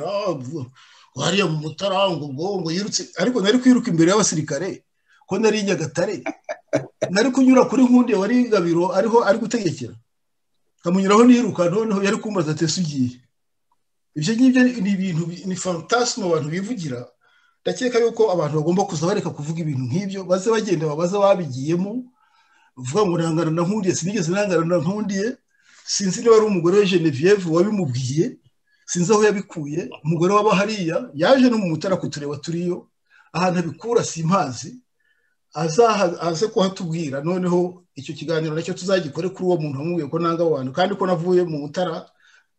[SPEAKER 4] hariya mu Mutara ngo ngo yirutse ariko nari kwiruka imbere y'abasirikare ko nari Nyagatare nari kunyura kuri nkundi wari Gabiro ariho ari gutegekera kamunyuraho niruka noneho yari kumbaza ati sugiye ibyo ngibyo ni ibintu ni fantasme abantu bivugira ndakeka yuko abantu bagomba kuza bareka kuvuga ibintu nk'ibyo baze bagenda babaza babigiyemo uvuga ngo nangana na nkundiye sinigeze nangana na nkundiye sinzi niba ari umugore wa Genevieve wabimubwiye sinzi aho yabikuye umugore waba hariya yaje no mu Mutara kutureba turiyo ahantu abikura simpazi azaha aze kuhatubwira noneho icyo kiganiro nacyo tuzagikore kuri uwo muntu wamubwiye ko nanga abantu kandi ko navuye mu Mutara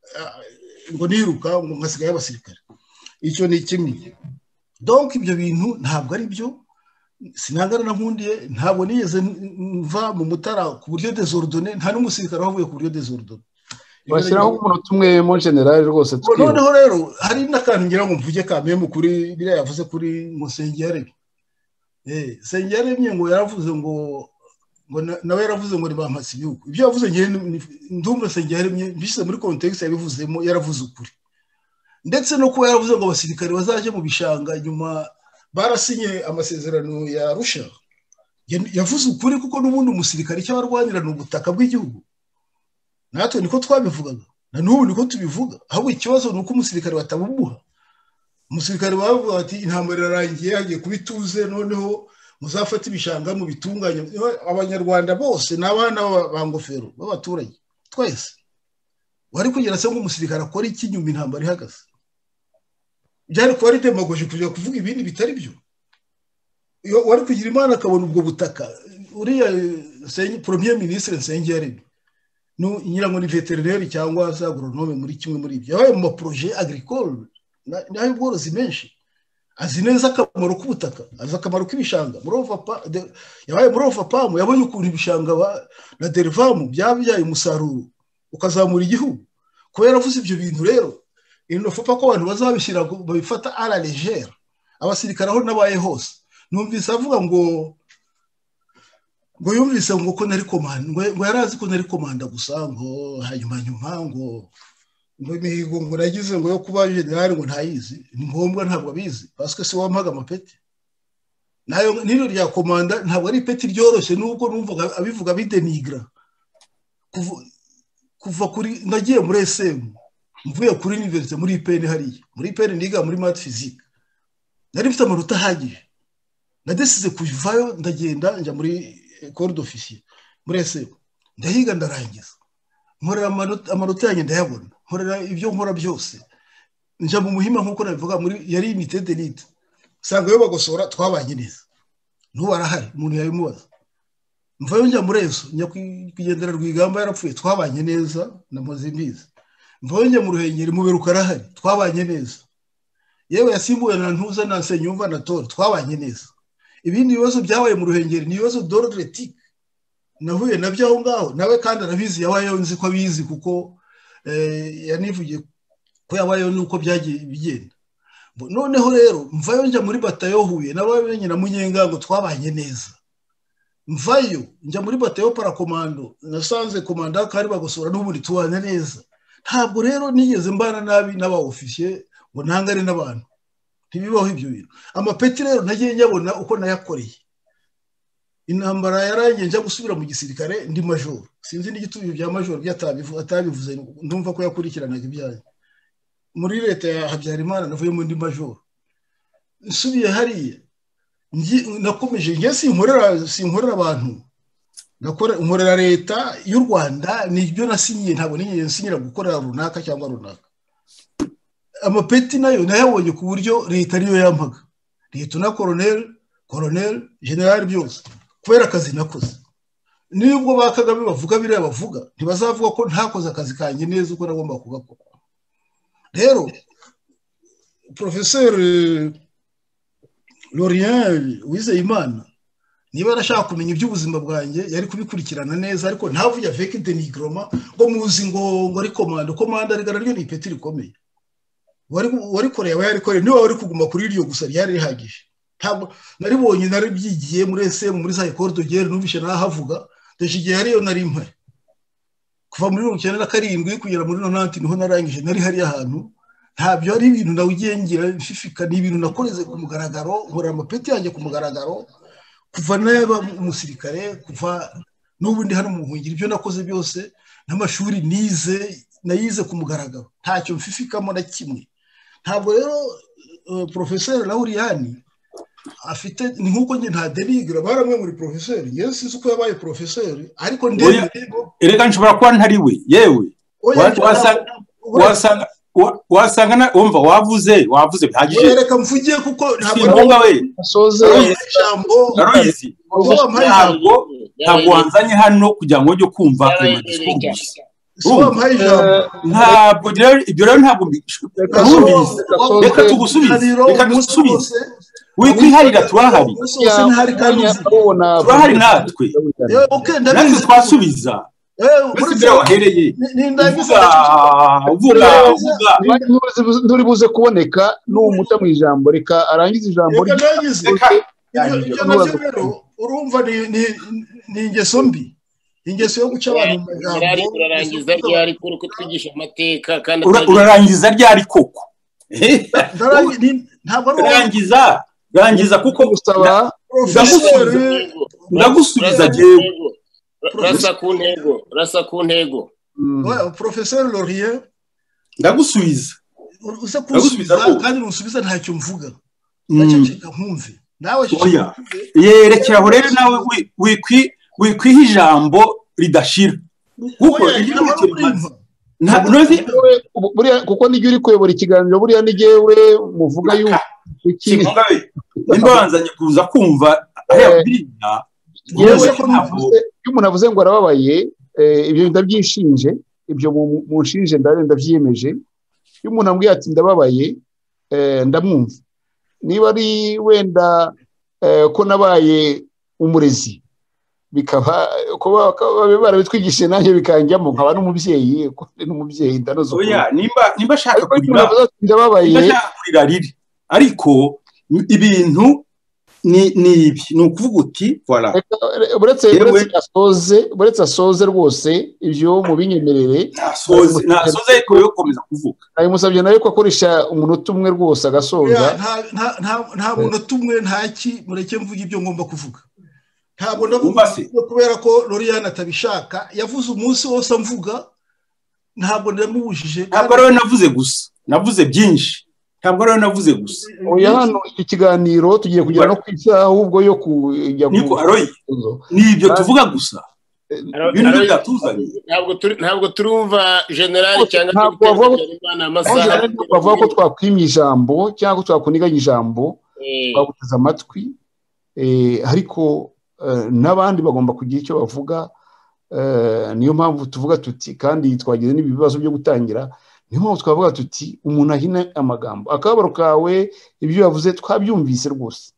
[SPEAKER 4] ngo niruka ngo ngasigaye abasirikare icyo ni kimwe donc ibyo bintu ntabwo ari byo sinangana na nkundiye ntabwo nigeze mva mu Mutara ku buryo désordonné nta n'umusirikare wavuye ku buryo désordonné
[SPEAKER 3] bashyiraho umuntu umwe mu general rwose
[SPEAKER 4] twiho noneho rero hari n'akantu ngira ngo mvuge kameme kuri biriya yavuze kuri Musengiyaremye eh Sengiyaremye ngo yaravuze ngo ngo nawe yaravuze ngo nibampatse ibihugu ibyo yavuze ngiye ndumva Sengiyaremye bishyize muri context yabivuzemo yaravuze ukuri ndetse no kuba yaravuze ngo abasirikare bazaje mu bishanga nyuma barasinye amasezerano ya Arusha yavuze ukuri kuko n'ubundi umusirikare cy'abarwanira n'ubutaka bw'igihugu natwe niko twabivugaga na n'ubu niko tubivuga ahubwo ikibazo ni uko umusirikare batabumuha umusirikare bavuga bati intambara irarangiye hagiye kubituze noneho muzafata ibishanga mu bitunganya abanyarwanda bose n'abana b'abangofero b'abaturage twese wari kugera se ngo umusirikare akora iki nyuma intambara ihagaze byari kuba ari demagoje kujya kuvuga ibindi bitari byo wari kugira Imana akabona ubwo butaka uriya premier ministre Nsengiyaremye no nyirango ni veterinaire cyangwa za agronome muri kimwe muri ibyo yabaye mu projet agricole nayo bworozi menshi azi neza akamaro k'ubutaka azi akamaro k'ibishanga murova pa yabaye murova pamu yabonye ukuntu ibishanga na derivamu byabyaye umusaruro ukazamura igihugu kubera avuze ibyo bintu rero ino fopa ko abantu bazabishyira babifata à la légère abasirikare aho nabaye hose numvise avuga ngo ngo yumvise ngo ko nari komanda ngo yarazi ko nari komanda gusa ngo hanyuma nyuma ngo ngo imihigo ngo nagize ngo yo kuba general ngo ntayizi ni ngombwa ntabwo abizi parce que si wampaga amapeti nayo nino rya komanda ntabwo ari ipeti ryoroshye nubwo numvaga abivuga bidenigra kuva kuri nagiye muri S M mvuye kuri université muri I P N hariya muri I P N ndiga muri math physique nari mfite amanota ahagije nadesize kuvayo ndagenda njya muri école d'officier muri S M ndahiga ndarangiza nkorera amanota yanjye ndayabona nkorera ibyo nkora byose nja mu Muhima nkuko nabivuga muri yari unité d'élite sanga yo bagosora twabanye neza n'ubu arahari umuntu yabimubaza mvayo njya muri eso njya kwigendera Rwigamba yarapfuye twabanye neza na Mozimbizi mvayo njya mu Ruhengeri mu Beruka arahari twabanye neza yewe yasimbuye na Ntuza na Senyumva na Tora twabanye neza ibindi bibazo byabaye mu Ruhengeri ni ibibazo d'ordre éthique nahuye nabyo aho ngaho nawe kandi arabizi yabayeho nzi ko abizi kuko yanivugiye ko yabayeho nuko byagiye bigenda noneho rero mvayo njya muri batayo Huye nababenye na Munyengango twabanye neza mvayo njya muri batayo parakomando nasanze komanda kari bagosora n'ubundi tubana neza ntabwo rero nigeze mbana nabi n'aba officier ngo ntangare n'abantu ntibibaho ibyo bintu amapeti rero nagiye nyabona uko nayakoreye intambara yarangiye njya gusubira mu gisirikare ndi major sinzi n'igitubi bya major byatabivuze atabivuze ndumva ko yakurikiranaga ibyaye muri leta ya Habyarimana navuye mu ndi major nsubiye hariya nakomeje nge sinkorera sinkorera abantu nakora nkorera leta y'u Rwanda nibyo nasinyiye ntabwo nigeze nsinyira gukorera runaka cyangwa runaka amapeti nayo nayabonye ku buryo leta ariyo yampaga leta na colonel colonel general byose kubera akazi nakoze nibwo bakagabe bavuga bire bavuga ntibazavuga ko ntakoze akazi kanje neza uko nagomba kugakora rero professeur Lorien Uwizeyimana niba arashaka kumenya iby'ubuzima bwanjye yari kubikurikirana neza ariko ntavuye avec denigrement ngo muzi ngo ngo ari commande commande ari gararyo ni ipeti rikomeye wari wari koreye yari koreye niwe wari kuguma kuri iryo gusa ryari rihagije ntabwo naribonye nari byigiye muri S M muri za école de guerre numvishe nahavuga deshigiye hariyo nari mpari kuva muri mirongo icyenda na karindwi kugera muri nonante niho narangije nari hari ahantu ntabyo ari ibintu nawe ugengira bififika ni ibintu nakoreze ku mugaragaro nkora amapeti yanjye ku mugaragaro kuva naba umusirikare kuva n'ubundi hano mu buhungiro ibyo nakoze byose n'amashuri nize nayize ku mugaragaro ntacyo mfifikamo na kimwe ntabwo rero uh, professeur Lauriani afite ni nkuko nge nta denigre baramwe muri professeur nge sinzi uko yabaye professeur ariko ndende
[SPEAKER 5] erega nshobora kuba ntari we yewe wasanga wasanga umva wavuze wavuze bihagije
[SPEAKER 4] reka mvugiye kuko
[SPEAKER 5] ntabwo we
[SPEAKER 4] asoze ijambo
[SPEAKER 5] Aloyizi ntabwo ntabwo wanzanye hano kugira ngo ujye kumva ntabwo ibyo rero ntabwo reka tugusubize reka tugusubize wikwiharira turahari turahari natwe natwe twasubiza Uretse wahereye uvuga uvuga
[SPEAKER 3] nturi buze kuboneka n'umuta mu ijambo reka arangiza ijambo
[SPEAKER 4] urumva ni ingeso mbi ingeso yo guca abantu mu
[SPEAKER 6] ijambo urarangiza ryari kuko twigisha amateka kandi
[SPEAKER 5] urarangiza ryari koko
[SPEAKER 4] ntabwo
[SPEAKER 5] urangiza urangiza kuko
[SPEAKER 3] gusaba
[SPEAKER 5] ndagusubiza jewe
[SPEAKER 6] rasa ku ntego rasa ku ntego
[SPEAKER 4] professeur Lorien
[SPEAKER 5] ndagusubiza
[SPEAKER 4] usa kusubiza kandi nusubiza ntacyo mvuga ndaceceka nkumve nawe
[SPEAKER 5] oya yerekera aho rero nawe wikwi wikwiha ijambo ridashira kuko
[SPEAKER 3] buriya kuko nijye uri kuyobora ikiganiro buriya nigewe muvuga yuko
[SPEAKER 5] nimba wanzanye kuza kumva aya biriya
[SPEAKER 3] yewe iyo umuntu avuze ngo arababaye ibyo ndabyishinje ibyo mu nshinje ndabyiyemeje iyo umuntu ambwiye ati ndababaye ndamwumva niba ari wenda ko nabaye umurezi bikaba kuba barabitwigishije nanjye bikanjyamo nkaba n'umubyeyi n'umubyeyi ndanoza
[SPEAKER 5] oya nimba nimba ashaka
[SPEAKER 3] kurira ndababaye
[SPEAKER 5] riri ariko ibintu ni ni ibi ni ukuvuga uti voilà
[SPEAKER 3] buretse buretse asoze buretse asoze rwose ibyo mu binyemerere
[SPEAKER 5] asoze nasoze ariko yo komeza kuvuga
[SPEAKER 3] ayi musabye nawe ko akoresha umunota umwe rwose agasoza
[SPEAKER 4] nta nta nta munota umwe ntaki mureke mvuga ibyo ngomba kuvuga ntabwo ndavuga kubera ko Lorien atabishaka yavuze umunsi wose amvuga ntabwo ndamubujije
[SPEAKER 5] ntabwo rero navuze gusa navuze byinshi ntabwo rero navuze gusa
[SPEAKER 3] oya hano iki kiganiro tugiye kugera no kwisa ahubwo yo kujya
[SPEAKER 5] niko aroyi nibyo tuvuga gusa ibintu byatuzanye
[SPEAKER 6] ntabwo ntabwo turumva general cyangwa
[SPEAKER 3] ntabwo bavuga ko twakwimye ijambo cyangwa twakuniganya ijambo twaguteza amatwi ariko n'abandi bagomba kugira icyo bavuga niyo mpamvu tuvuga tuti kandi twagize n'ibibazo byo gutangira niyo mpamvu twavuga tuti umuntu ahina amagambo akababaro kawe ibyo yavuze twabyumvise rwose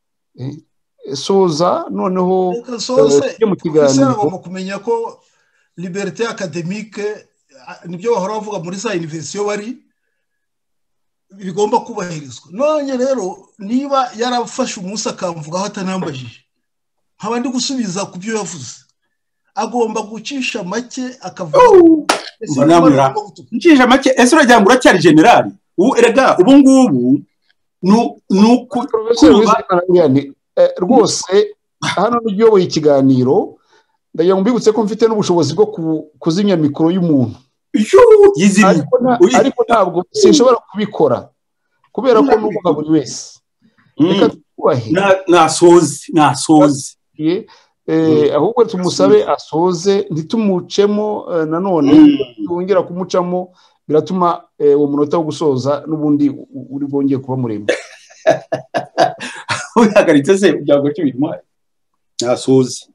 [SPEAKER 3] soza noneho
[SPEAKER 4] mu kiganiro agomba kumenya ko liberté académique nibyo bahora bavuga muri za université bari bigomba kubahirizwa none rero niba yarafashe umunsi akamvugaho atanambajije nkaba ndi gusubiza ku byo yavuze agomba gucisha make akavuga
[SPEAKER 5] ncisha make ese uragira ngo uracyari generali ubu erega ubu ngubu nuko
[SPEAKER 3] rwose hano n'uyoboye ikiganiro ndagira ngo mbibutse ko mfite n'ubushobozi bwo kuzimya mikoro y'umuntu ariko ntabwo sinshobora kubikora kubera ko n'ubuha buri wese reka twubahe
[SPEAKER 5] nasoze nasoze
[SPEAKER 3] ahubwo tumusabe asoze ntitumucemo nanone twongera kumucamo biratuma uwo munota wo gusoza n'ubundi uri bwongeye kuba muremure
[SPEAKER 5] uhagaritse se byago cy'ibintu nasoze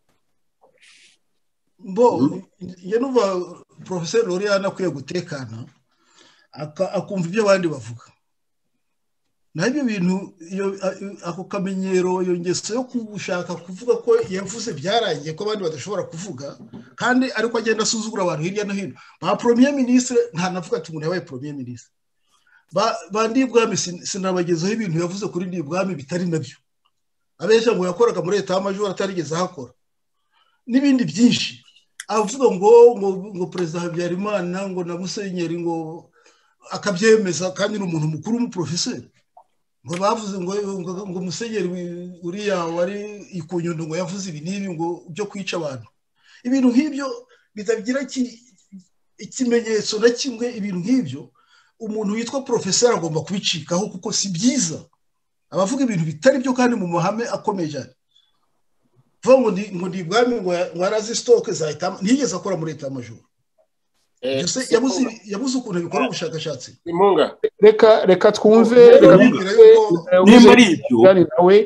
[SPEAKER 4] bo ye nuva professeur Loriana akwiye gutekana akumva ibyo abandi bavuga nabyo bintu iyo ako kamenyero iyo ngeso yo kushaka kuvuga ko yavuze byarangiye ko abandi badashobora kuvuga kandi ariko agenda asuzugura abantu hirya no hino ba premier ministre nta navuga ati umuntu yabaye premier ministre ba bandi bwami sinabagezeho ibintu yavuze kuri ndi bwami bitari nabyo abesha ngo yakoraga muri leta y'amajoro atarigeze ahakora n'ibindi byinshi avuga ngo ngo ngo president Habyarimana ngo na Musenyeri ngo akabyemeza kandi n'umuntu mukuru mu professeur ngo bavuze ngo ngo Musenyeri uriya wari ikunyundo ngo yavuze ibi nibi ngo byo kwica abantu ibintu nk'ibyo bitagira ikimenyetso na kimwe ibintu nk'ibyo umuntu witwa professeur agomba kubicikaho kuko si byiza abavuga ibintu bitari byo kandi mu mahame akomeye cyane vuga ngo ndi ngo ndi bwami ngo warazi stock zahita ntigeze akora muri leta y'amajoro yabuze yabuze ukuntu bikora ubushakashatsi
[SPEAKER 6] impunga
[SPEAKER 3] reka reka twumve reka
[SPEAKER 5] nimba ari ibyo
[SPEAKER 3] nawe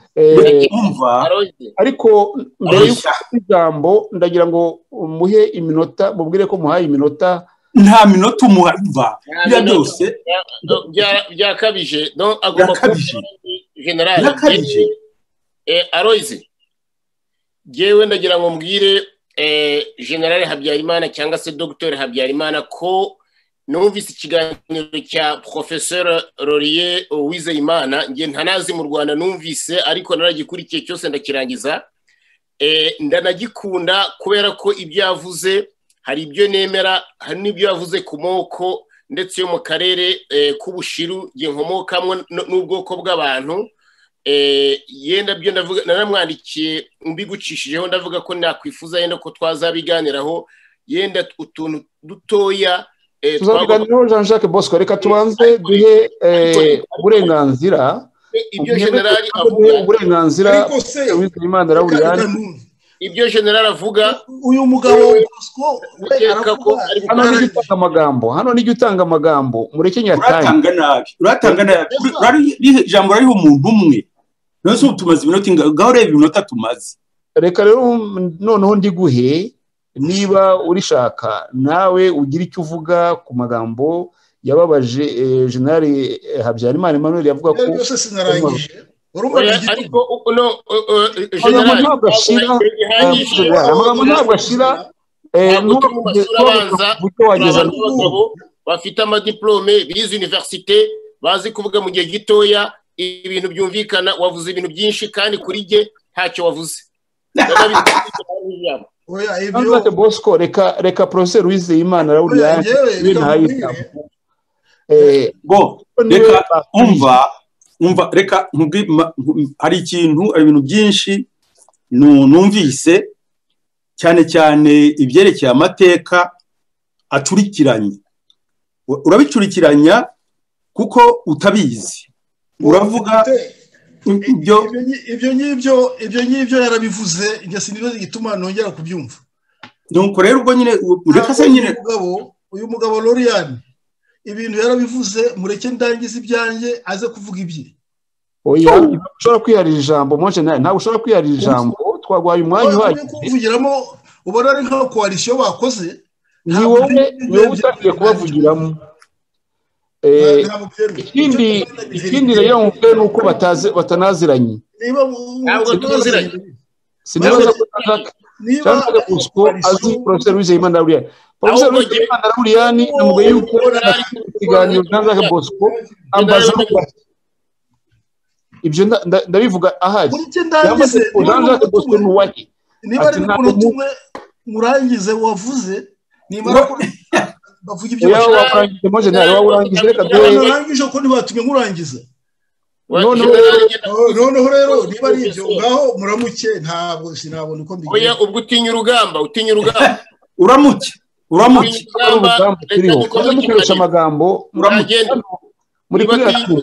[SPEAKER 3] ariko mbere y'ijambo ndagira ngo muhe iminota mubwire ko muhaye iminota
[SPEAKER 5] nta minota umuva bya byose
[SPEAKER 6] byakabije no agomba kuba general eh Aloise jewe ndagira ngo mbwire eh general Habyarimana cyangwa se docteur Habyarimana ko numvise ikiganiro cya professeur Laurier Uwizeyimana nge ntanazi mu Rwanda numvise ariko naragikurikiye cyose ndakirangiza eh ndanagikunda kubera ko ibyo yavuze hari ibyo nemera hari n'ibyo yavuze ku moko ndetse yo mu karere k'ubushiru nge nkomokamwe n'ubwoko bw'abantu yenda byo ndavuga naramwandikiye mbigucishijeho ndavuga ko nakwifuza yenda ko twazabiganiraho yenda utuntu dutoya
[SPEAKER 3] tuzabiganiraho Jean Jacques Bosco reka tubanze duhe uburenganzira
[SPEAKER 6] ibyo generali avuga
[SPEAKER 3] uburenganzira Uwizeyimana Lauriane
[SPEAKER 6] ibyo general avuga
[SPEAKER 4] uyu mugabo Bosco
[SPEAKER 3] hano ni gutanga amagambo hano ni gutanga amagambo mureke nyatanga
[SPEAKER 5] uratanga nabi uratanga nabi ijambo rariho umuntu umwe nose tumaze iminota ngaho reba iminota tumaze
[SPEAKER 3] reka rero noneho ndi guhe niba urishaka nawe ugira icyo uvuga ku magambo yababaje general Habyarimana Emmanuel yavuga ko
[SPEAKER 4] yose sinarangije
[SPEAKER 6] ariko no
[SPEAKER 3] general ntabwo ashira amagambo ntabwo ashira
[SPEAKER 6] bafite amadiplome bize universite bazi kuvuga mu gihe gitoya ibintu byumvikana wavuze ibintu byinshi kandi kuri je ntacyo wavuze
[SPEAKER 4] oya
[SPEAKER 3] ibyo Bosco reka reka professeur Uwizeyimana Lauriane
[SPEAKER 5] eh bo reka umva umva reka hari ikintu ari ibintu byinshi numvise cyane cyane ibyerekeye amateka acurikiranye urabicurikiranya kuko utabizi uravuga ibyo
[SPEAKER 4] ibyo nyibyo ibyo nyibyo yarabivuze njye sinibaze gituma nongera kubyumva
[SPEAKER 5] nuko rero ubwo nyine ureka se nyine
[SPEAKER 4] umugabo uyu mugabo Lauriane ibintu yarabivuze mureke ndangiza ibyanjye aze kuvuga ibye
[SPEAKER 3] oya ushobora kwiharira ijambo moje nawe ntabwo ushobora kwiharira ijambo twagwaye umwanya uhagije
[SPEAKER 4] kuvugiramo ubona ari nka coalition bakoze
[SPEAKER 3] ni wowe wowe utagiye kubavugiramo eh ikindi ikindi rero umve nuko bataze batanaziranye
[SPEAKER 6] ntabwo tuziranye
[SPEAKER 3] sinibaza ko niba Bosco azi professeur Uwizeyimana Lauriane professeur Uwizeyimana Lauriane namubwiye yuko ikiganiro Jean Jacques Bosco ambaza ibyo ndabivuga ahari
[SPEAKER 4] muri cyo ndangize niba ari umuntu umwe murangize wavuze nimara bavuga ibyo
[SPEAKER 3] bashaka wakurangije mo general wawurangije reka dore
[SPEAKER 4] urangije ko ntibatumye nkurangiza noneho rero niba ari ibyo ngaho muramuke ntabwo sinabona uko mbigira
[SPEAKER 6] oya ubwo utinya urugamba utinya urugamba
[SPEAKER 5] uramuke uramuke
[SPEAKER 3] urugamba turiho kandi mukoresha amagambo
[SPEAKER 6] muramuke
[SPEAKER 3] muri kuri ati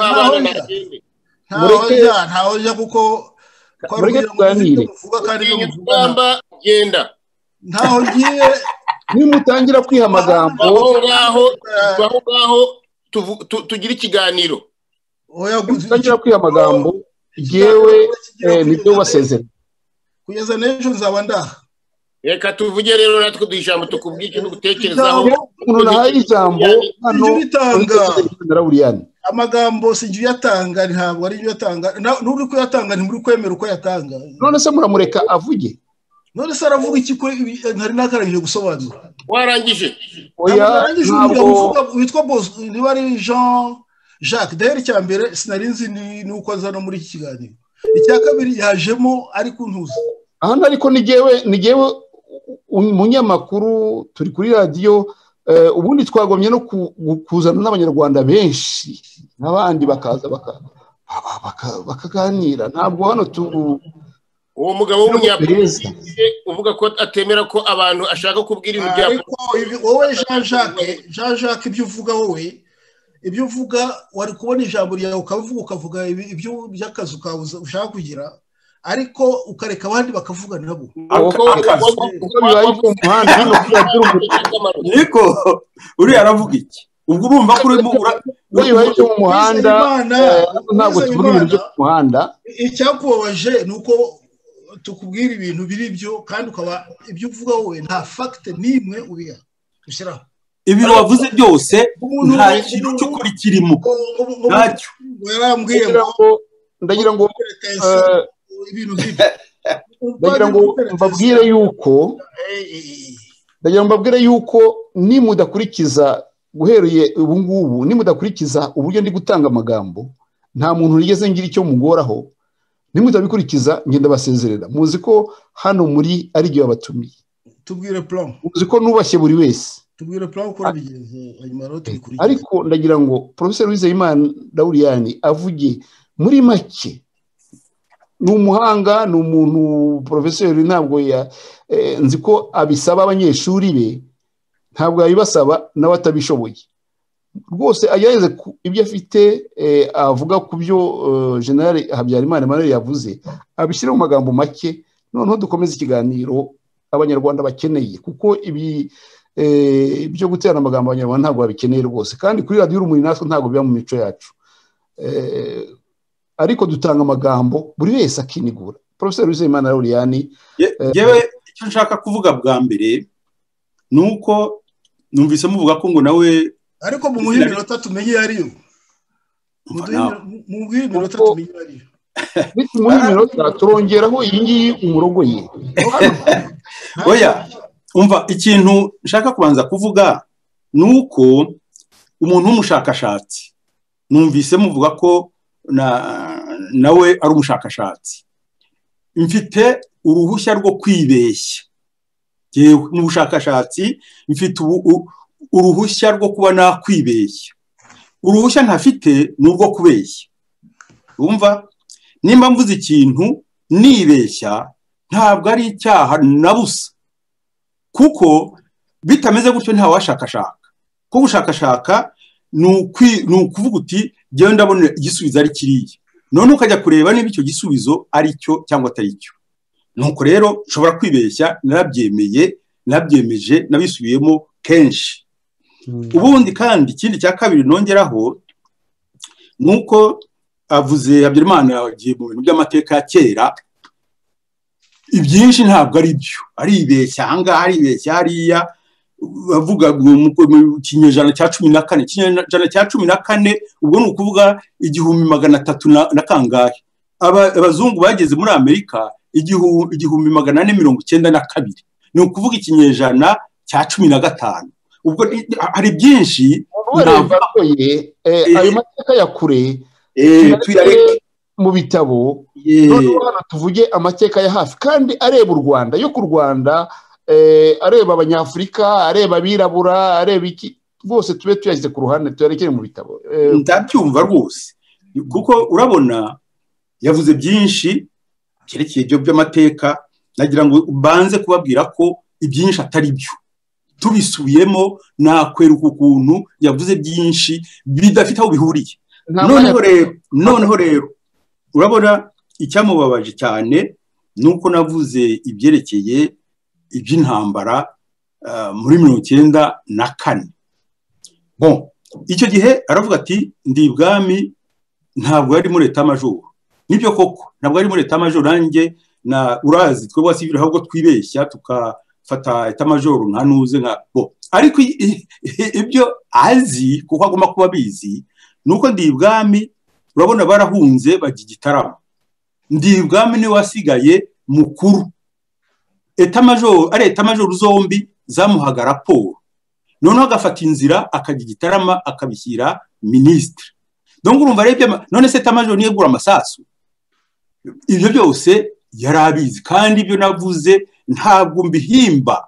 [SPEAKER 4] ntaho njya kuko
[SPEAKER 3] mureke tuganire
[SPEAKER 6] urugamba genda
[SPEAKER 3] ntaho ngiye nimutangira kwiha amagambo
[SPEAKER 6] aho ngaho aho ngaho tugira ikiganiro
[SPEAKER 3] oya gutangira kwiha amagambo yewe nibyo wasezera
[SPEAKER 4] kugeza n'ejo nzaba ndaha
[SPEAKER 6] reka tuvuge rero natwe duhijambo tukubwira icyo gutekerezaho
[SPEAKER 3] umuntu nahaye ijambo hano
[SPEAKER 4] bitanga amagambo sinjye uyatanga ntabwo ari uyatanga n'uri kuyatanga ntimuri kwemera uko yatanga
[SPEAKER 3] none se muramureka avuge
[SPEAKER 4] none se aravuga iki ko ntari nakarangije gusobanura
[SPEAKER 6] warangije
[SPEAKER 3] oya
[SPEAKER 4] ntabwo witwa boss niba ari Jean Jacques d'ailleurs cya mbere sinarinzi ni uko aza no muri iki kiganiro icya kabiri yajemo ari kuntuza
[SPEAKER 3] aha ariko ni jewe ni jewe umunyamakuru turi kuri radio ubundi twagomye no kuzana n'abanyarwanda benshi n'abandi bakaza bakaganira ntabwo hano tu
[SPEAKER 6] uwo mugabo w'umunyapolitike uvuga ko atemera ko abantu ashaka kubwira ibintu bya
[SPEAKER 4] ariko wowe Jean Jacques Jean Jacques ibyo uvuga wowe ibyo uvuga wari kubona ijambo ryawe ukavuga ukavuga ibyo by'akazi ukabuza ushaka kugira ariko ukareka abandi bakavuga nabo
[SPEAKER 5] niko uri aravuga iki ubwo urumva ko urimo
[SPEAKER 3] uri mu muhanda ntabwo tuvuga ibintu byo mu muhanda
[SPEAKER 4] icyakubabaje ni uko tukubwira ibintu biri byo kandi ukaba ibyo uvuga wowe nta fact n'imwe ubiha ushyiraho
[SPEAKER 5] ibintu wavuze byose nta kintu cy'ukuri kirimo ntacyo
[SPEAKER 4] yarambwiye ngo
[SPEAKER 3] ndagira ngo
[SPEAKER 4] ibintu nk'ibyo
[SPEAKER 3] ndagira ngo mbabwire yuko ndagira ngo mbabwire yuko nimudakurikiza guhereye ubu ngubu nimudakurikiza uburyo ndi gutanga amagambo nta muntu nigeze ngira icyo mugoraho nimutabikurikiza ngenda basezerera muzi ko hano muri ari gihe abatumiye
[SPEAKER 4] tubwire plan
[SPEAKER 3] muzi ko nubashye buri wese
[SPEAKER 4] tubwire plan uko bigeze hanyuma rero tubikurikiza
[SPEAKER 3] ariko ndagira ngo Professor Uwizeyimana Lauriyani avuge muri make ni umuhanga ni umuntu Professor ntabwo ya nzi ko abisaba abanyeshuri be ntabwo yabibasaba n'abatabishoboye rwose agerageze ibyo afite avuga ku byo General Habyarimana Emmanuel yavuze abishyire mu magambo make noneho dukomeze ikiganiro abanyarwanda bakeneye kuko ibi byo guterana amagambo abanyarwanda ntabwo babikeneye rwose kandi kuri radio Urumuri natwe ntabwo biba mu mico yacu ariko dutanga amagambo buri wese akinigura Professor Uwizeyimana Lauriyani
[SPEAKER 5] yewe icyo nshaka kuvuga bwa mbere nuko numvise muvuga ko ngo nawe
[SPEAKER 4] ariko mu muhimiro minota tumenye ariyo mu muhimiro minota tumenye ariyo
[SPEAKER 3] bitu muhimiro minota turongeraho iyi ngiyi umurogo ye
[SPEAKER 5] oya umva ikintu nshaka kubanza kuvuga nuko umuntu w'umushakashatsi numvise muvuga ko na nawe ari umushakashatsi mfite uruhushya rwo kwibeshya yewe n'ubushakashatsi mfite uruhushya rwo kuba nakwibeshya uruhushya ntafite n'urwo kubeshya umva nimba mvuze ikintu nibeshya ntabwo ari icyaha na busa kuko bitameze gutyo nta washakashaka ko gushakashaka ni ukuvuga uti njyewe ndabona igisubizo ari kiriya none ukajya kureba niba icyo gisubizo ari cyo cyangwa atari cyo nuko rero nshobora kwibeshya narabyemeye nabyemeje nabisubiyemo kenshi ubundi kandi ikindi cya kabiri nongeraho nuko avuze Habyarimana yagiye mu bintu by'amateka ya kera ibyinshi ntabwo ari byo aribeshya ahangaha aribeshya hariya bavuga mu kinyejana cya cumi na kane ikinyejana cya cumi na kane ubwo ni ukuvuga igihumbi magana atatu na kangahe abazungu bageze muri Amerika igihumbi magana ane mirongo icyenda na kabiri ni ukuvuga ikinyejana cya cumi na gatanu ubwo hari byinshi
[SPEAKER 3] ayo mateka ya kure
[SPEAKER 5] tuyareke
[SPEAKER 3] mu bitabo noneho hano tuvuge amateka ya hafi kandi areba u Rwanda yo ku Rwanda areba abanyafurika areba abirabura areba iki bose tube tuyashyize ku ruhande tuyarekere mu bitabo
[SPEAKER 5] ndabyumva rwose kuko urabona yavuze byinshi byerekeye ibyo by'amateka nagira ngo banze kubabwira ko ibyinshi atari byo tubisubiyemo nakweruka ukuntu yavuze byinshi bidafite aho bihuriye noneho rero noneho rero urabona icyamubabaje cyane nuko navuze ibyerekeye iby'intambara muri mirongo icyenda na kane bon icyo gihe aravuga ati ndi ibwami ntabwo yari muri etat major nibyo koko ntabwo yari muri etat major nanjye na urazi twe wasivira ahubwo twibeshya tukafata etat major nka nuze nka bo ariko ibyo azi kuko agomba kuba bizi nuko ndi ibwami urabona barahunze bajya Igitarama ndi ibwami ni wasigaye mukuru etat major ari etat major zombi zamuhaga raporo noneho agafata inzira akajya Igitarama akabishyira ministre donc urumva arebye none se etat major niyegura amasasu ibyo byose yarabizi kandi ibyo navuze ntabwo mbihimba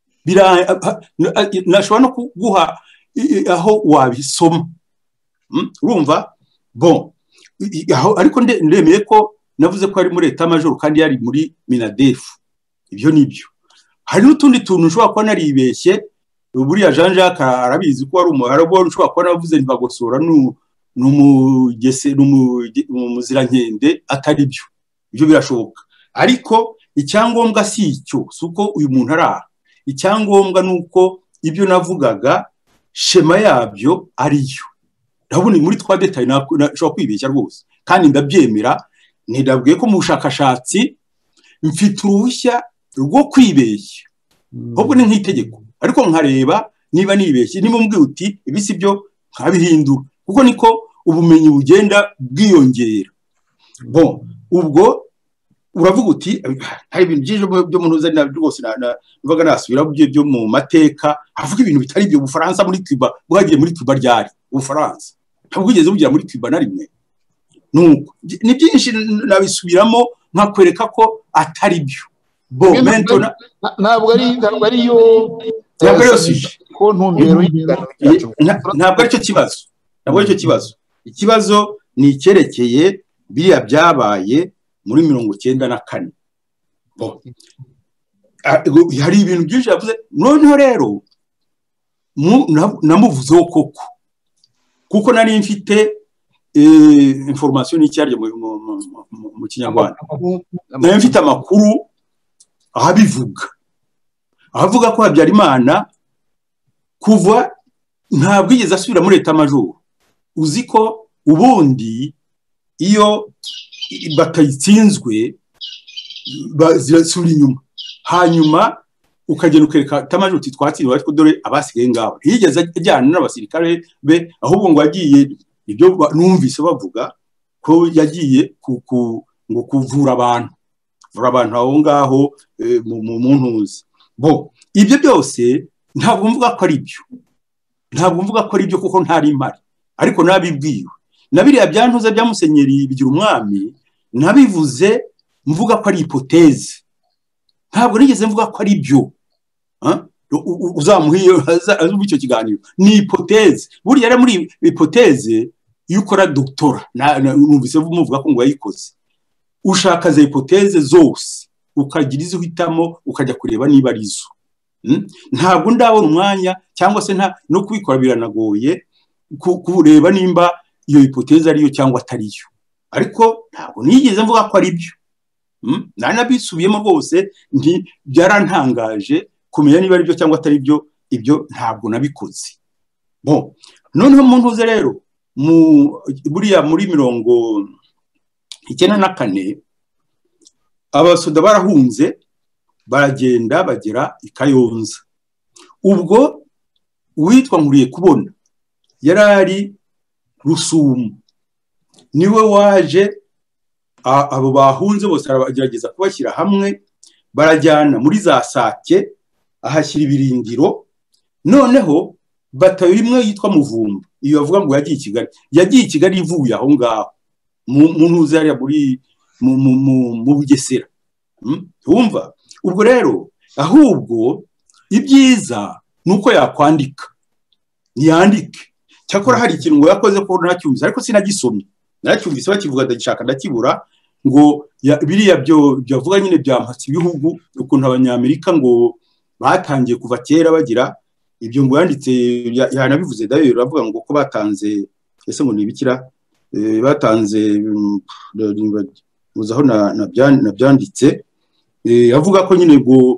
[SPEAKER 5] nashobora no kuguha aho wabisoma urumva bon ariko ndemeye ko navuze ko ari muri etat major kandi yari muri minadefu ibyo nibyo hari n'utundi tuntu ushobora kuba naribeshye buriya Jean Jacques arabizi ko ari umuharabo ushobora kuba navuze ntibagosora n'umugese n'umuzirankende atari byo ibyo birashoboka ariko icyangombwa si icyo suko uyu muntu ara icyangombwa nuko ibyo navugaga shema yabyo ariyo ndabona muri twa detail nashobora kwibeshya rwose kandi ndabyemera nidabwiye ko mu bushakashatsi mfite uruhushya rwo kwibeshya ahubwo ni nk'itegeko ariko nkareba niba nibeshye niba mbwiye uti ibi si byo nkabihindura kuko niko ubumenyi bugenda bwiyongera bon ubwo uravuga uti hari ibintu byinshi byo mu ntuzani rwose navuga nasubira byo mu mateka avuga ibintu bitari byo Bufaransa muri Cuba bwagiye muri Cuba ryari Bufaransa ntabwo ugeze bugira muri Cuba na rimwe nuko ni byinshi nabisubiramo nkakwereka ko atari byo bo mentona
[SPEAKER 3] ntabwo ari ntabwo ari yo
[SPEAKER 5] ntabwo ari yo sije
[SPEAKER 3] ko ntumbero y'igano
[SPEAKER 5] ntabwo ari cyo kibazo ntabwo ari cyo kibazo ikibazo ni icyerekeye biriya byabaye muri mirongo icyenda na kane bo hari ibintu byinshi yavuze noneho rero namuvuzeho koko kuko nari mfite information n'icyaryo mu Kinyarwanda nari mfite amakuru abivuga avuga ko Habyarimana kuva ntabwo yigeze asubira muri etat major uzi ko ubundi iyo batayitsinzwe bazirasura inyuma hanyuma ukagenda ukereka etat major uti twatsinzwe ariko dore abasigaye ngabo yigeze ajyana n'abasirikare be ahubwo ngo agiye ibyo numvise bavuga ko yagiye ngo kuvura abantu kuvura abantu aho ngaho mu ntuzi bo ibyo byose ntabwo mvuga ko ari byo ntabwo mvuga ko ari byo kuko ntari impari ariko nabibwiwe nabiriya byantuza bya Musenyeri bigira umwami nabivuze mvuga ko ari hypothèse ntabwo nigeze mvuga ko ari byo uzamuhiye azuba icyo kiganiro ni hypothèse buriya ari muri hypothèse yukora doctora numvise muvuga ko ngo yayikoze ushaka za hypothèse zose ukagira izo uhitamo ukajya kureba niba ari zo ntabwo ndabona umwanya cyangwa se nta no kubikora biranagoye kureba nimba iyo hypothèse ariyo cyangwa atariyo ariko ntabwo nigeze mvuga ko ari byo nanabisubiyemo rwose nti byarantangaje kumenya niba ari byo cyangwa atari byo ibyo ntabwo nabikoze bon noneho mu ntuze rero mu buriya muri mirongo icyenda na kane abasoda barahunze baragenda bagera i Kayonza ubwo uwitwa Nkuriye kubona yarari Rusumo niwe waje abo bahunze bose aragerageza kubashyira hamwe barajyana muri za Sake ahashyira ibirindiro noneho batayo imwe yitwa Muvumba iyo bavuga ngo yagiye i Kigali yagiye i Kigali ivuye aho ngaho mu ntuzi hariya muri mu Bugesera. Wumva ubwo rero ahubwo ibyiza nuko yakwandika yandike cyakora hari ikintu ngo yakoze ko ntacyumvise ariko sinagisomye naracyumvise bakivuga ndagishaka ndakibura ngo biriya byo byavuga nyine byampatse ibihugu ukuntu abanyamerika ngo batangiye kuva kera bagira ibyo ngo yanditse yanabivuze dayo uravuga ngo ko batanze ese ngo nibikira batanze muzaho na byanditse avuga ko nyine ngo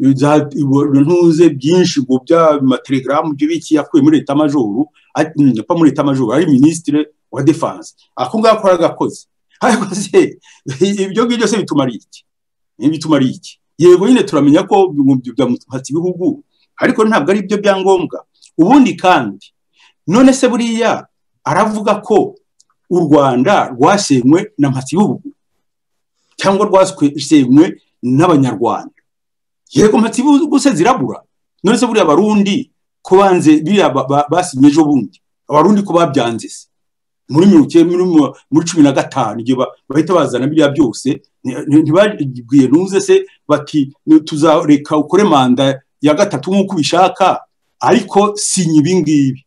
[SPEAKER 5] ntuze byinshi ngo bya matelegramu byo biki yakuye muri leta majoro pa muri leta majoro ari ministre wa defense ako ngako aragakoze ariko se ibyo ngibyo se bitumari iki bitumari iki yego nyine turamenya ko byamutse ibihugu ariko ntabwo ari byo byangombwa ubundi kandi none se buriya aravuga ko u Rwanda rwasenywe na mpatsibihugu cyangwa rwasenywe n'abanyarwanda yego mpatsibihugu se zirabura none se buriya abarundi ko banze biriya basinye ejo bundi abarundi ko babyanze se muri muri cumi na gatanu igihe bahita bazana biriya byose ntibabwiye ntuze se bati tuzareka ukore manda ya gatatu nk'uko ubishaka ariko sinya ibi ngibi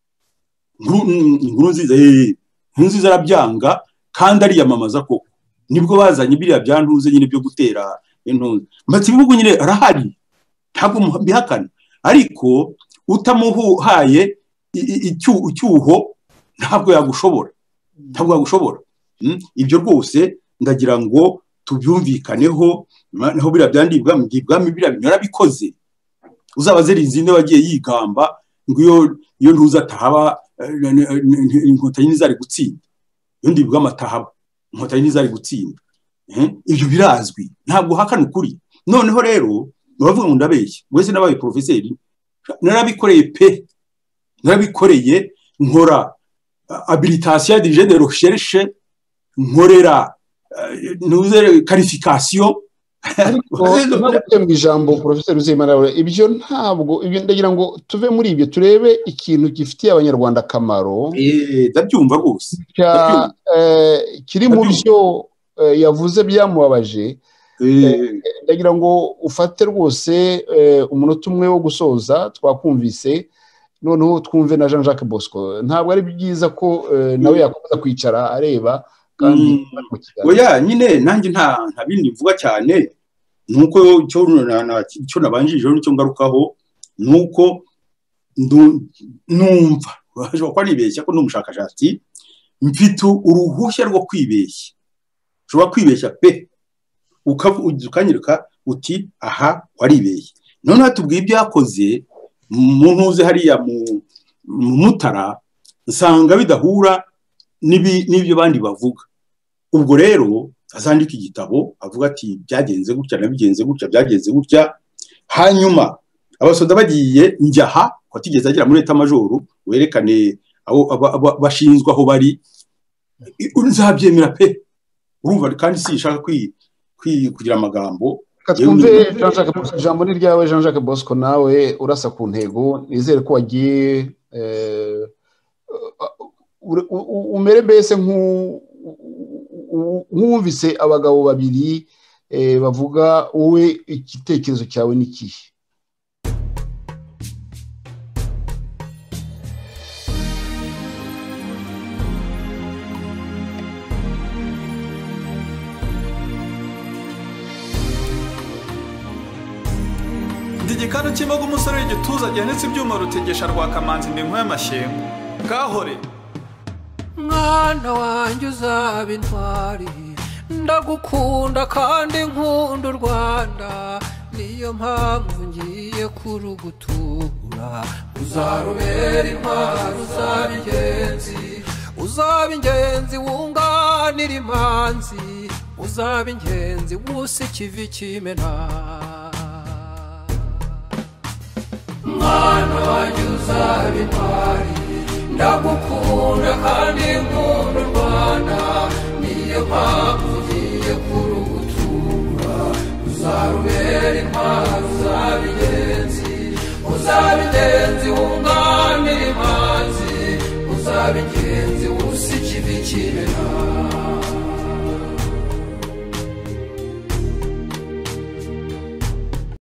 [SPEAKER 5] inkuru nziza inkuru nziza arabyanga kandi ariyamamaza koko nibwo bazanye biriya byantuze nyine byo gutera intuze mpatsibihugu nyine arahari ntabwo mbihakana ariko utamuhaye icyuho ntabwo yagushobora ntabwo yagushobora ibyo rwose ndagira ngo tubyumvikaneho naho biriya byandibwa mu gihe bwami biriya binyora bikoze uzabaze rinzinde wagiye yigamba ngo iyo iyo ntuza atahaba inkotanyi nizari gutsinda iyo ndibwa amatahaba inkotanyi nizari gutsinda ibyo birazwi ntabwo hakana ukuri noneho rero bavuga ngo ndabeshya wese nabaye professeur narabikoreye pe narabikoreye nkora habilitation dirigée de recherche nkorera nuze qualification
[SPEAKER 3] ariko mu ijambo professeur Uzeyimana ibyo ntabwo ibyo ndagira ngo tuve muri ibyo turebe ikintu gifitiye abanyarwanda akamaro
[SPEAKER 5] eh ndabyumva rwose
[SPEAKER 3] kiri mu byo yavuze byamubabaje ndagira ngo ufate rwose umunota umwe wo gusoza twakumvise noneho twumve na Jean Jacques Bosco ntabwo ari byiza ko nawe yakomeza kwicara areba kandi
[SPEAKER 5] oya nyine nanjye nta nta bindi mvuga cyane nuko cyo cyo nabanjije n'icyo ngarukaho nuko numva baje ko nibeshya ko n'umushakashatsi mfite uruhushya rwo kwibeshya ushobora kwibeshya pe ukanyirika uti aha waribeshye none hatubwiye ibyo yakoze mu ntuze hariya mu Mutara nsanga bidahura n'ibyo bandi bavuga ubwo rero azandika igitabo avuga ati byagenze gutya nabigenze gutya byagenze gutya hanyuma abasoda bagiye njyaha ko tigeze agira muri leta majoro werekane aho bashinzwe aho bari nzabyemera pe urumva kandi si ishaka kugira amagambo
[SPEAKER 3] twumve Jean Jacques Bosco ijambo ni ryawe Jean Jacques Bosco nawe urasa ku ntego nizere ko wagiye umere mbese nk'uwumvise abagabo babiri bavuga wowe igitekerezo cyawe ni kihe
[SPEAKER 1] Ndigikano kimaga umusore w'igituza gihanitse ibyuma rutegesha rwa kamanzi ndi nk'aya mashyengo ngahore
[SPEAKER 2] mwana wanjye uzaba intwari ndagukunda kandi nkunda u Rwanda niyo mpamvu ngiye kurugutura uzarubera intwari uzaba ingenzi uzaba ingenzi wunganira imanzi uzaba ingenzi wusa ikivi kimena mwana wanjye uzaba intwari ndagukunda kandi nkunda u Rwanda niyo mpamvu ngiye ku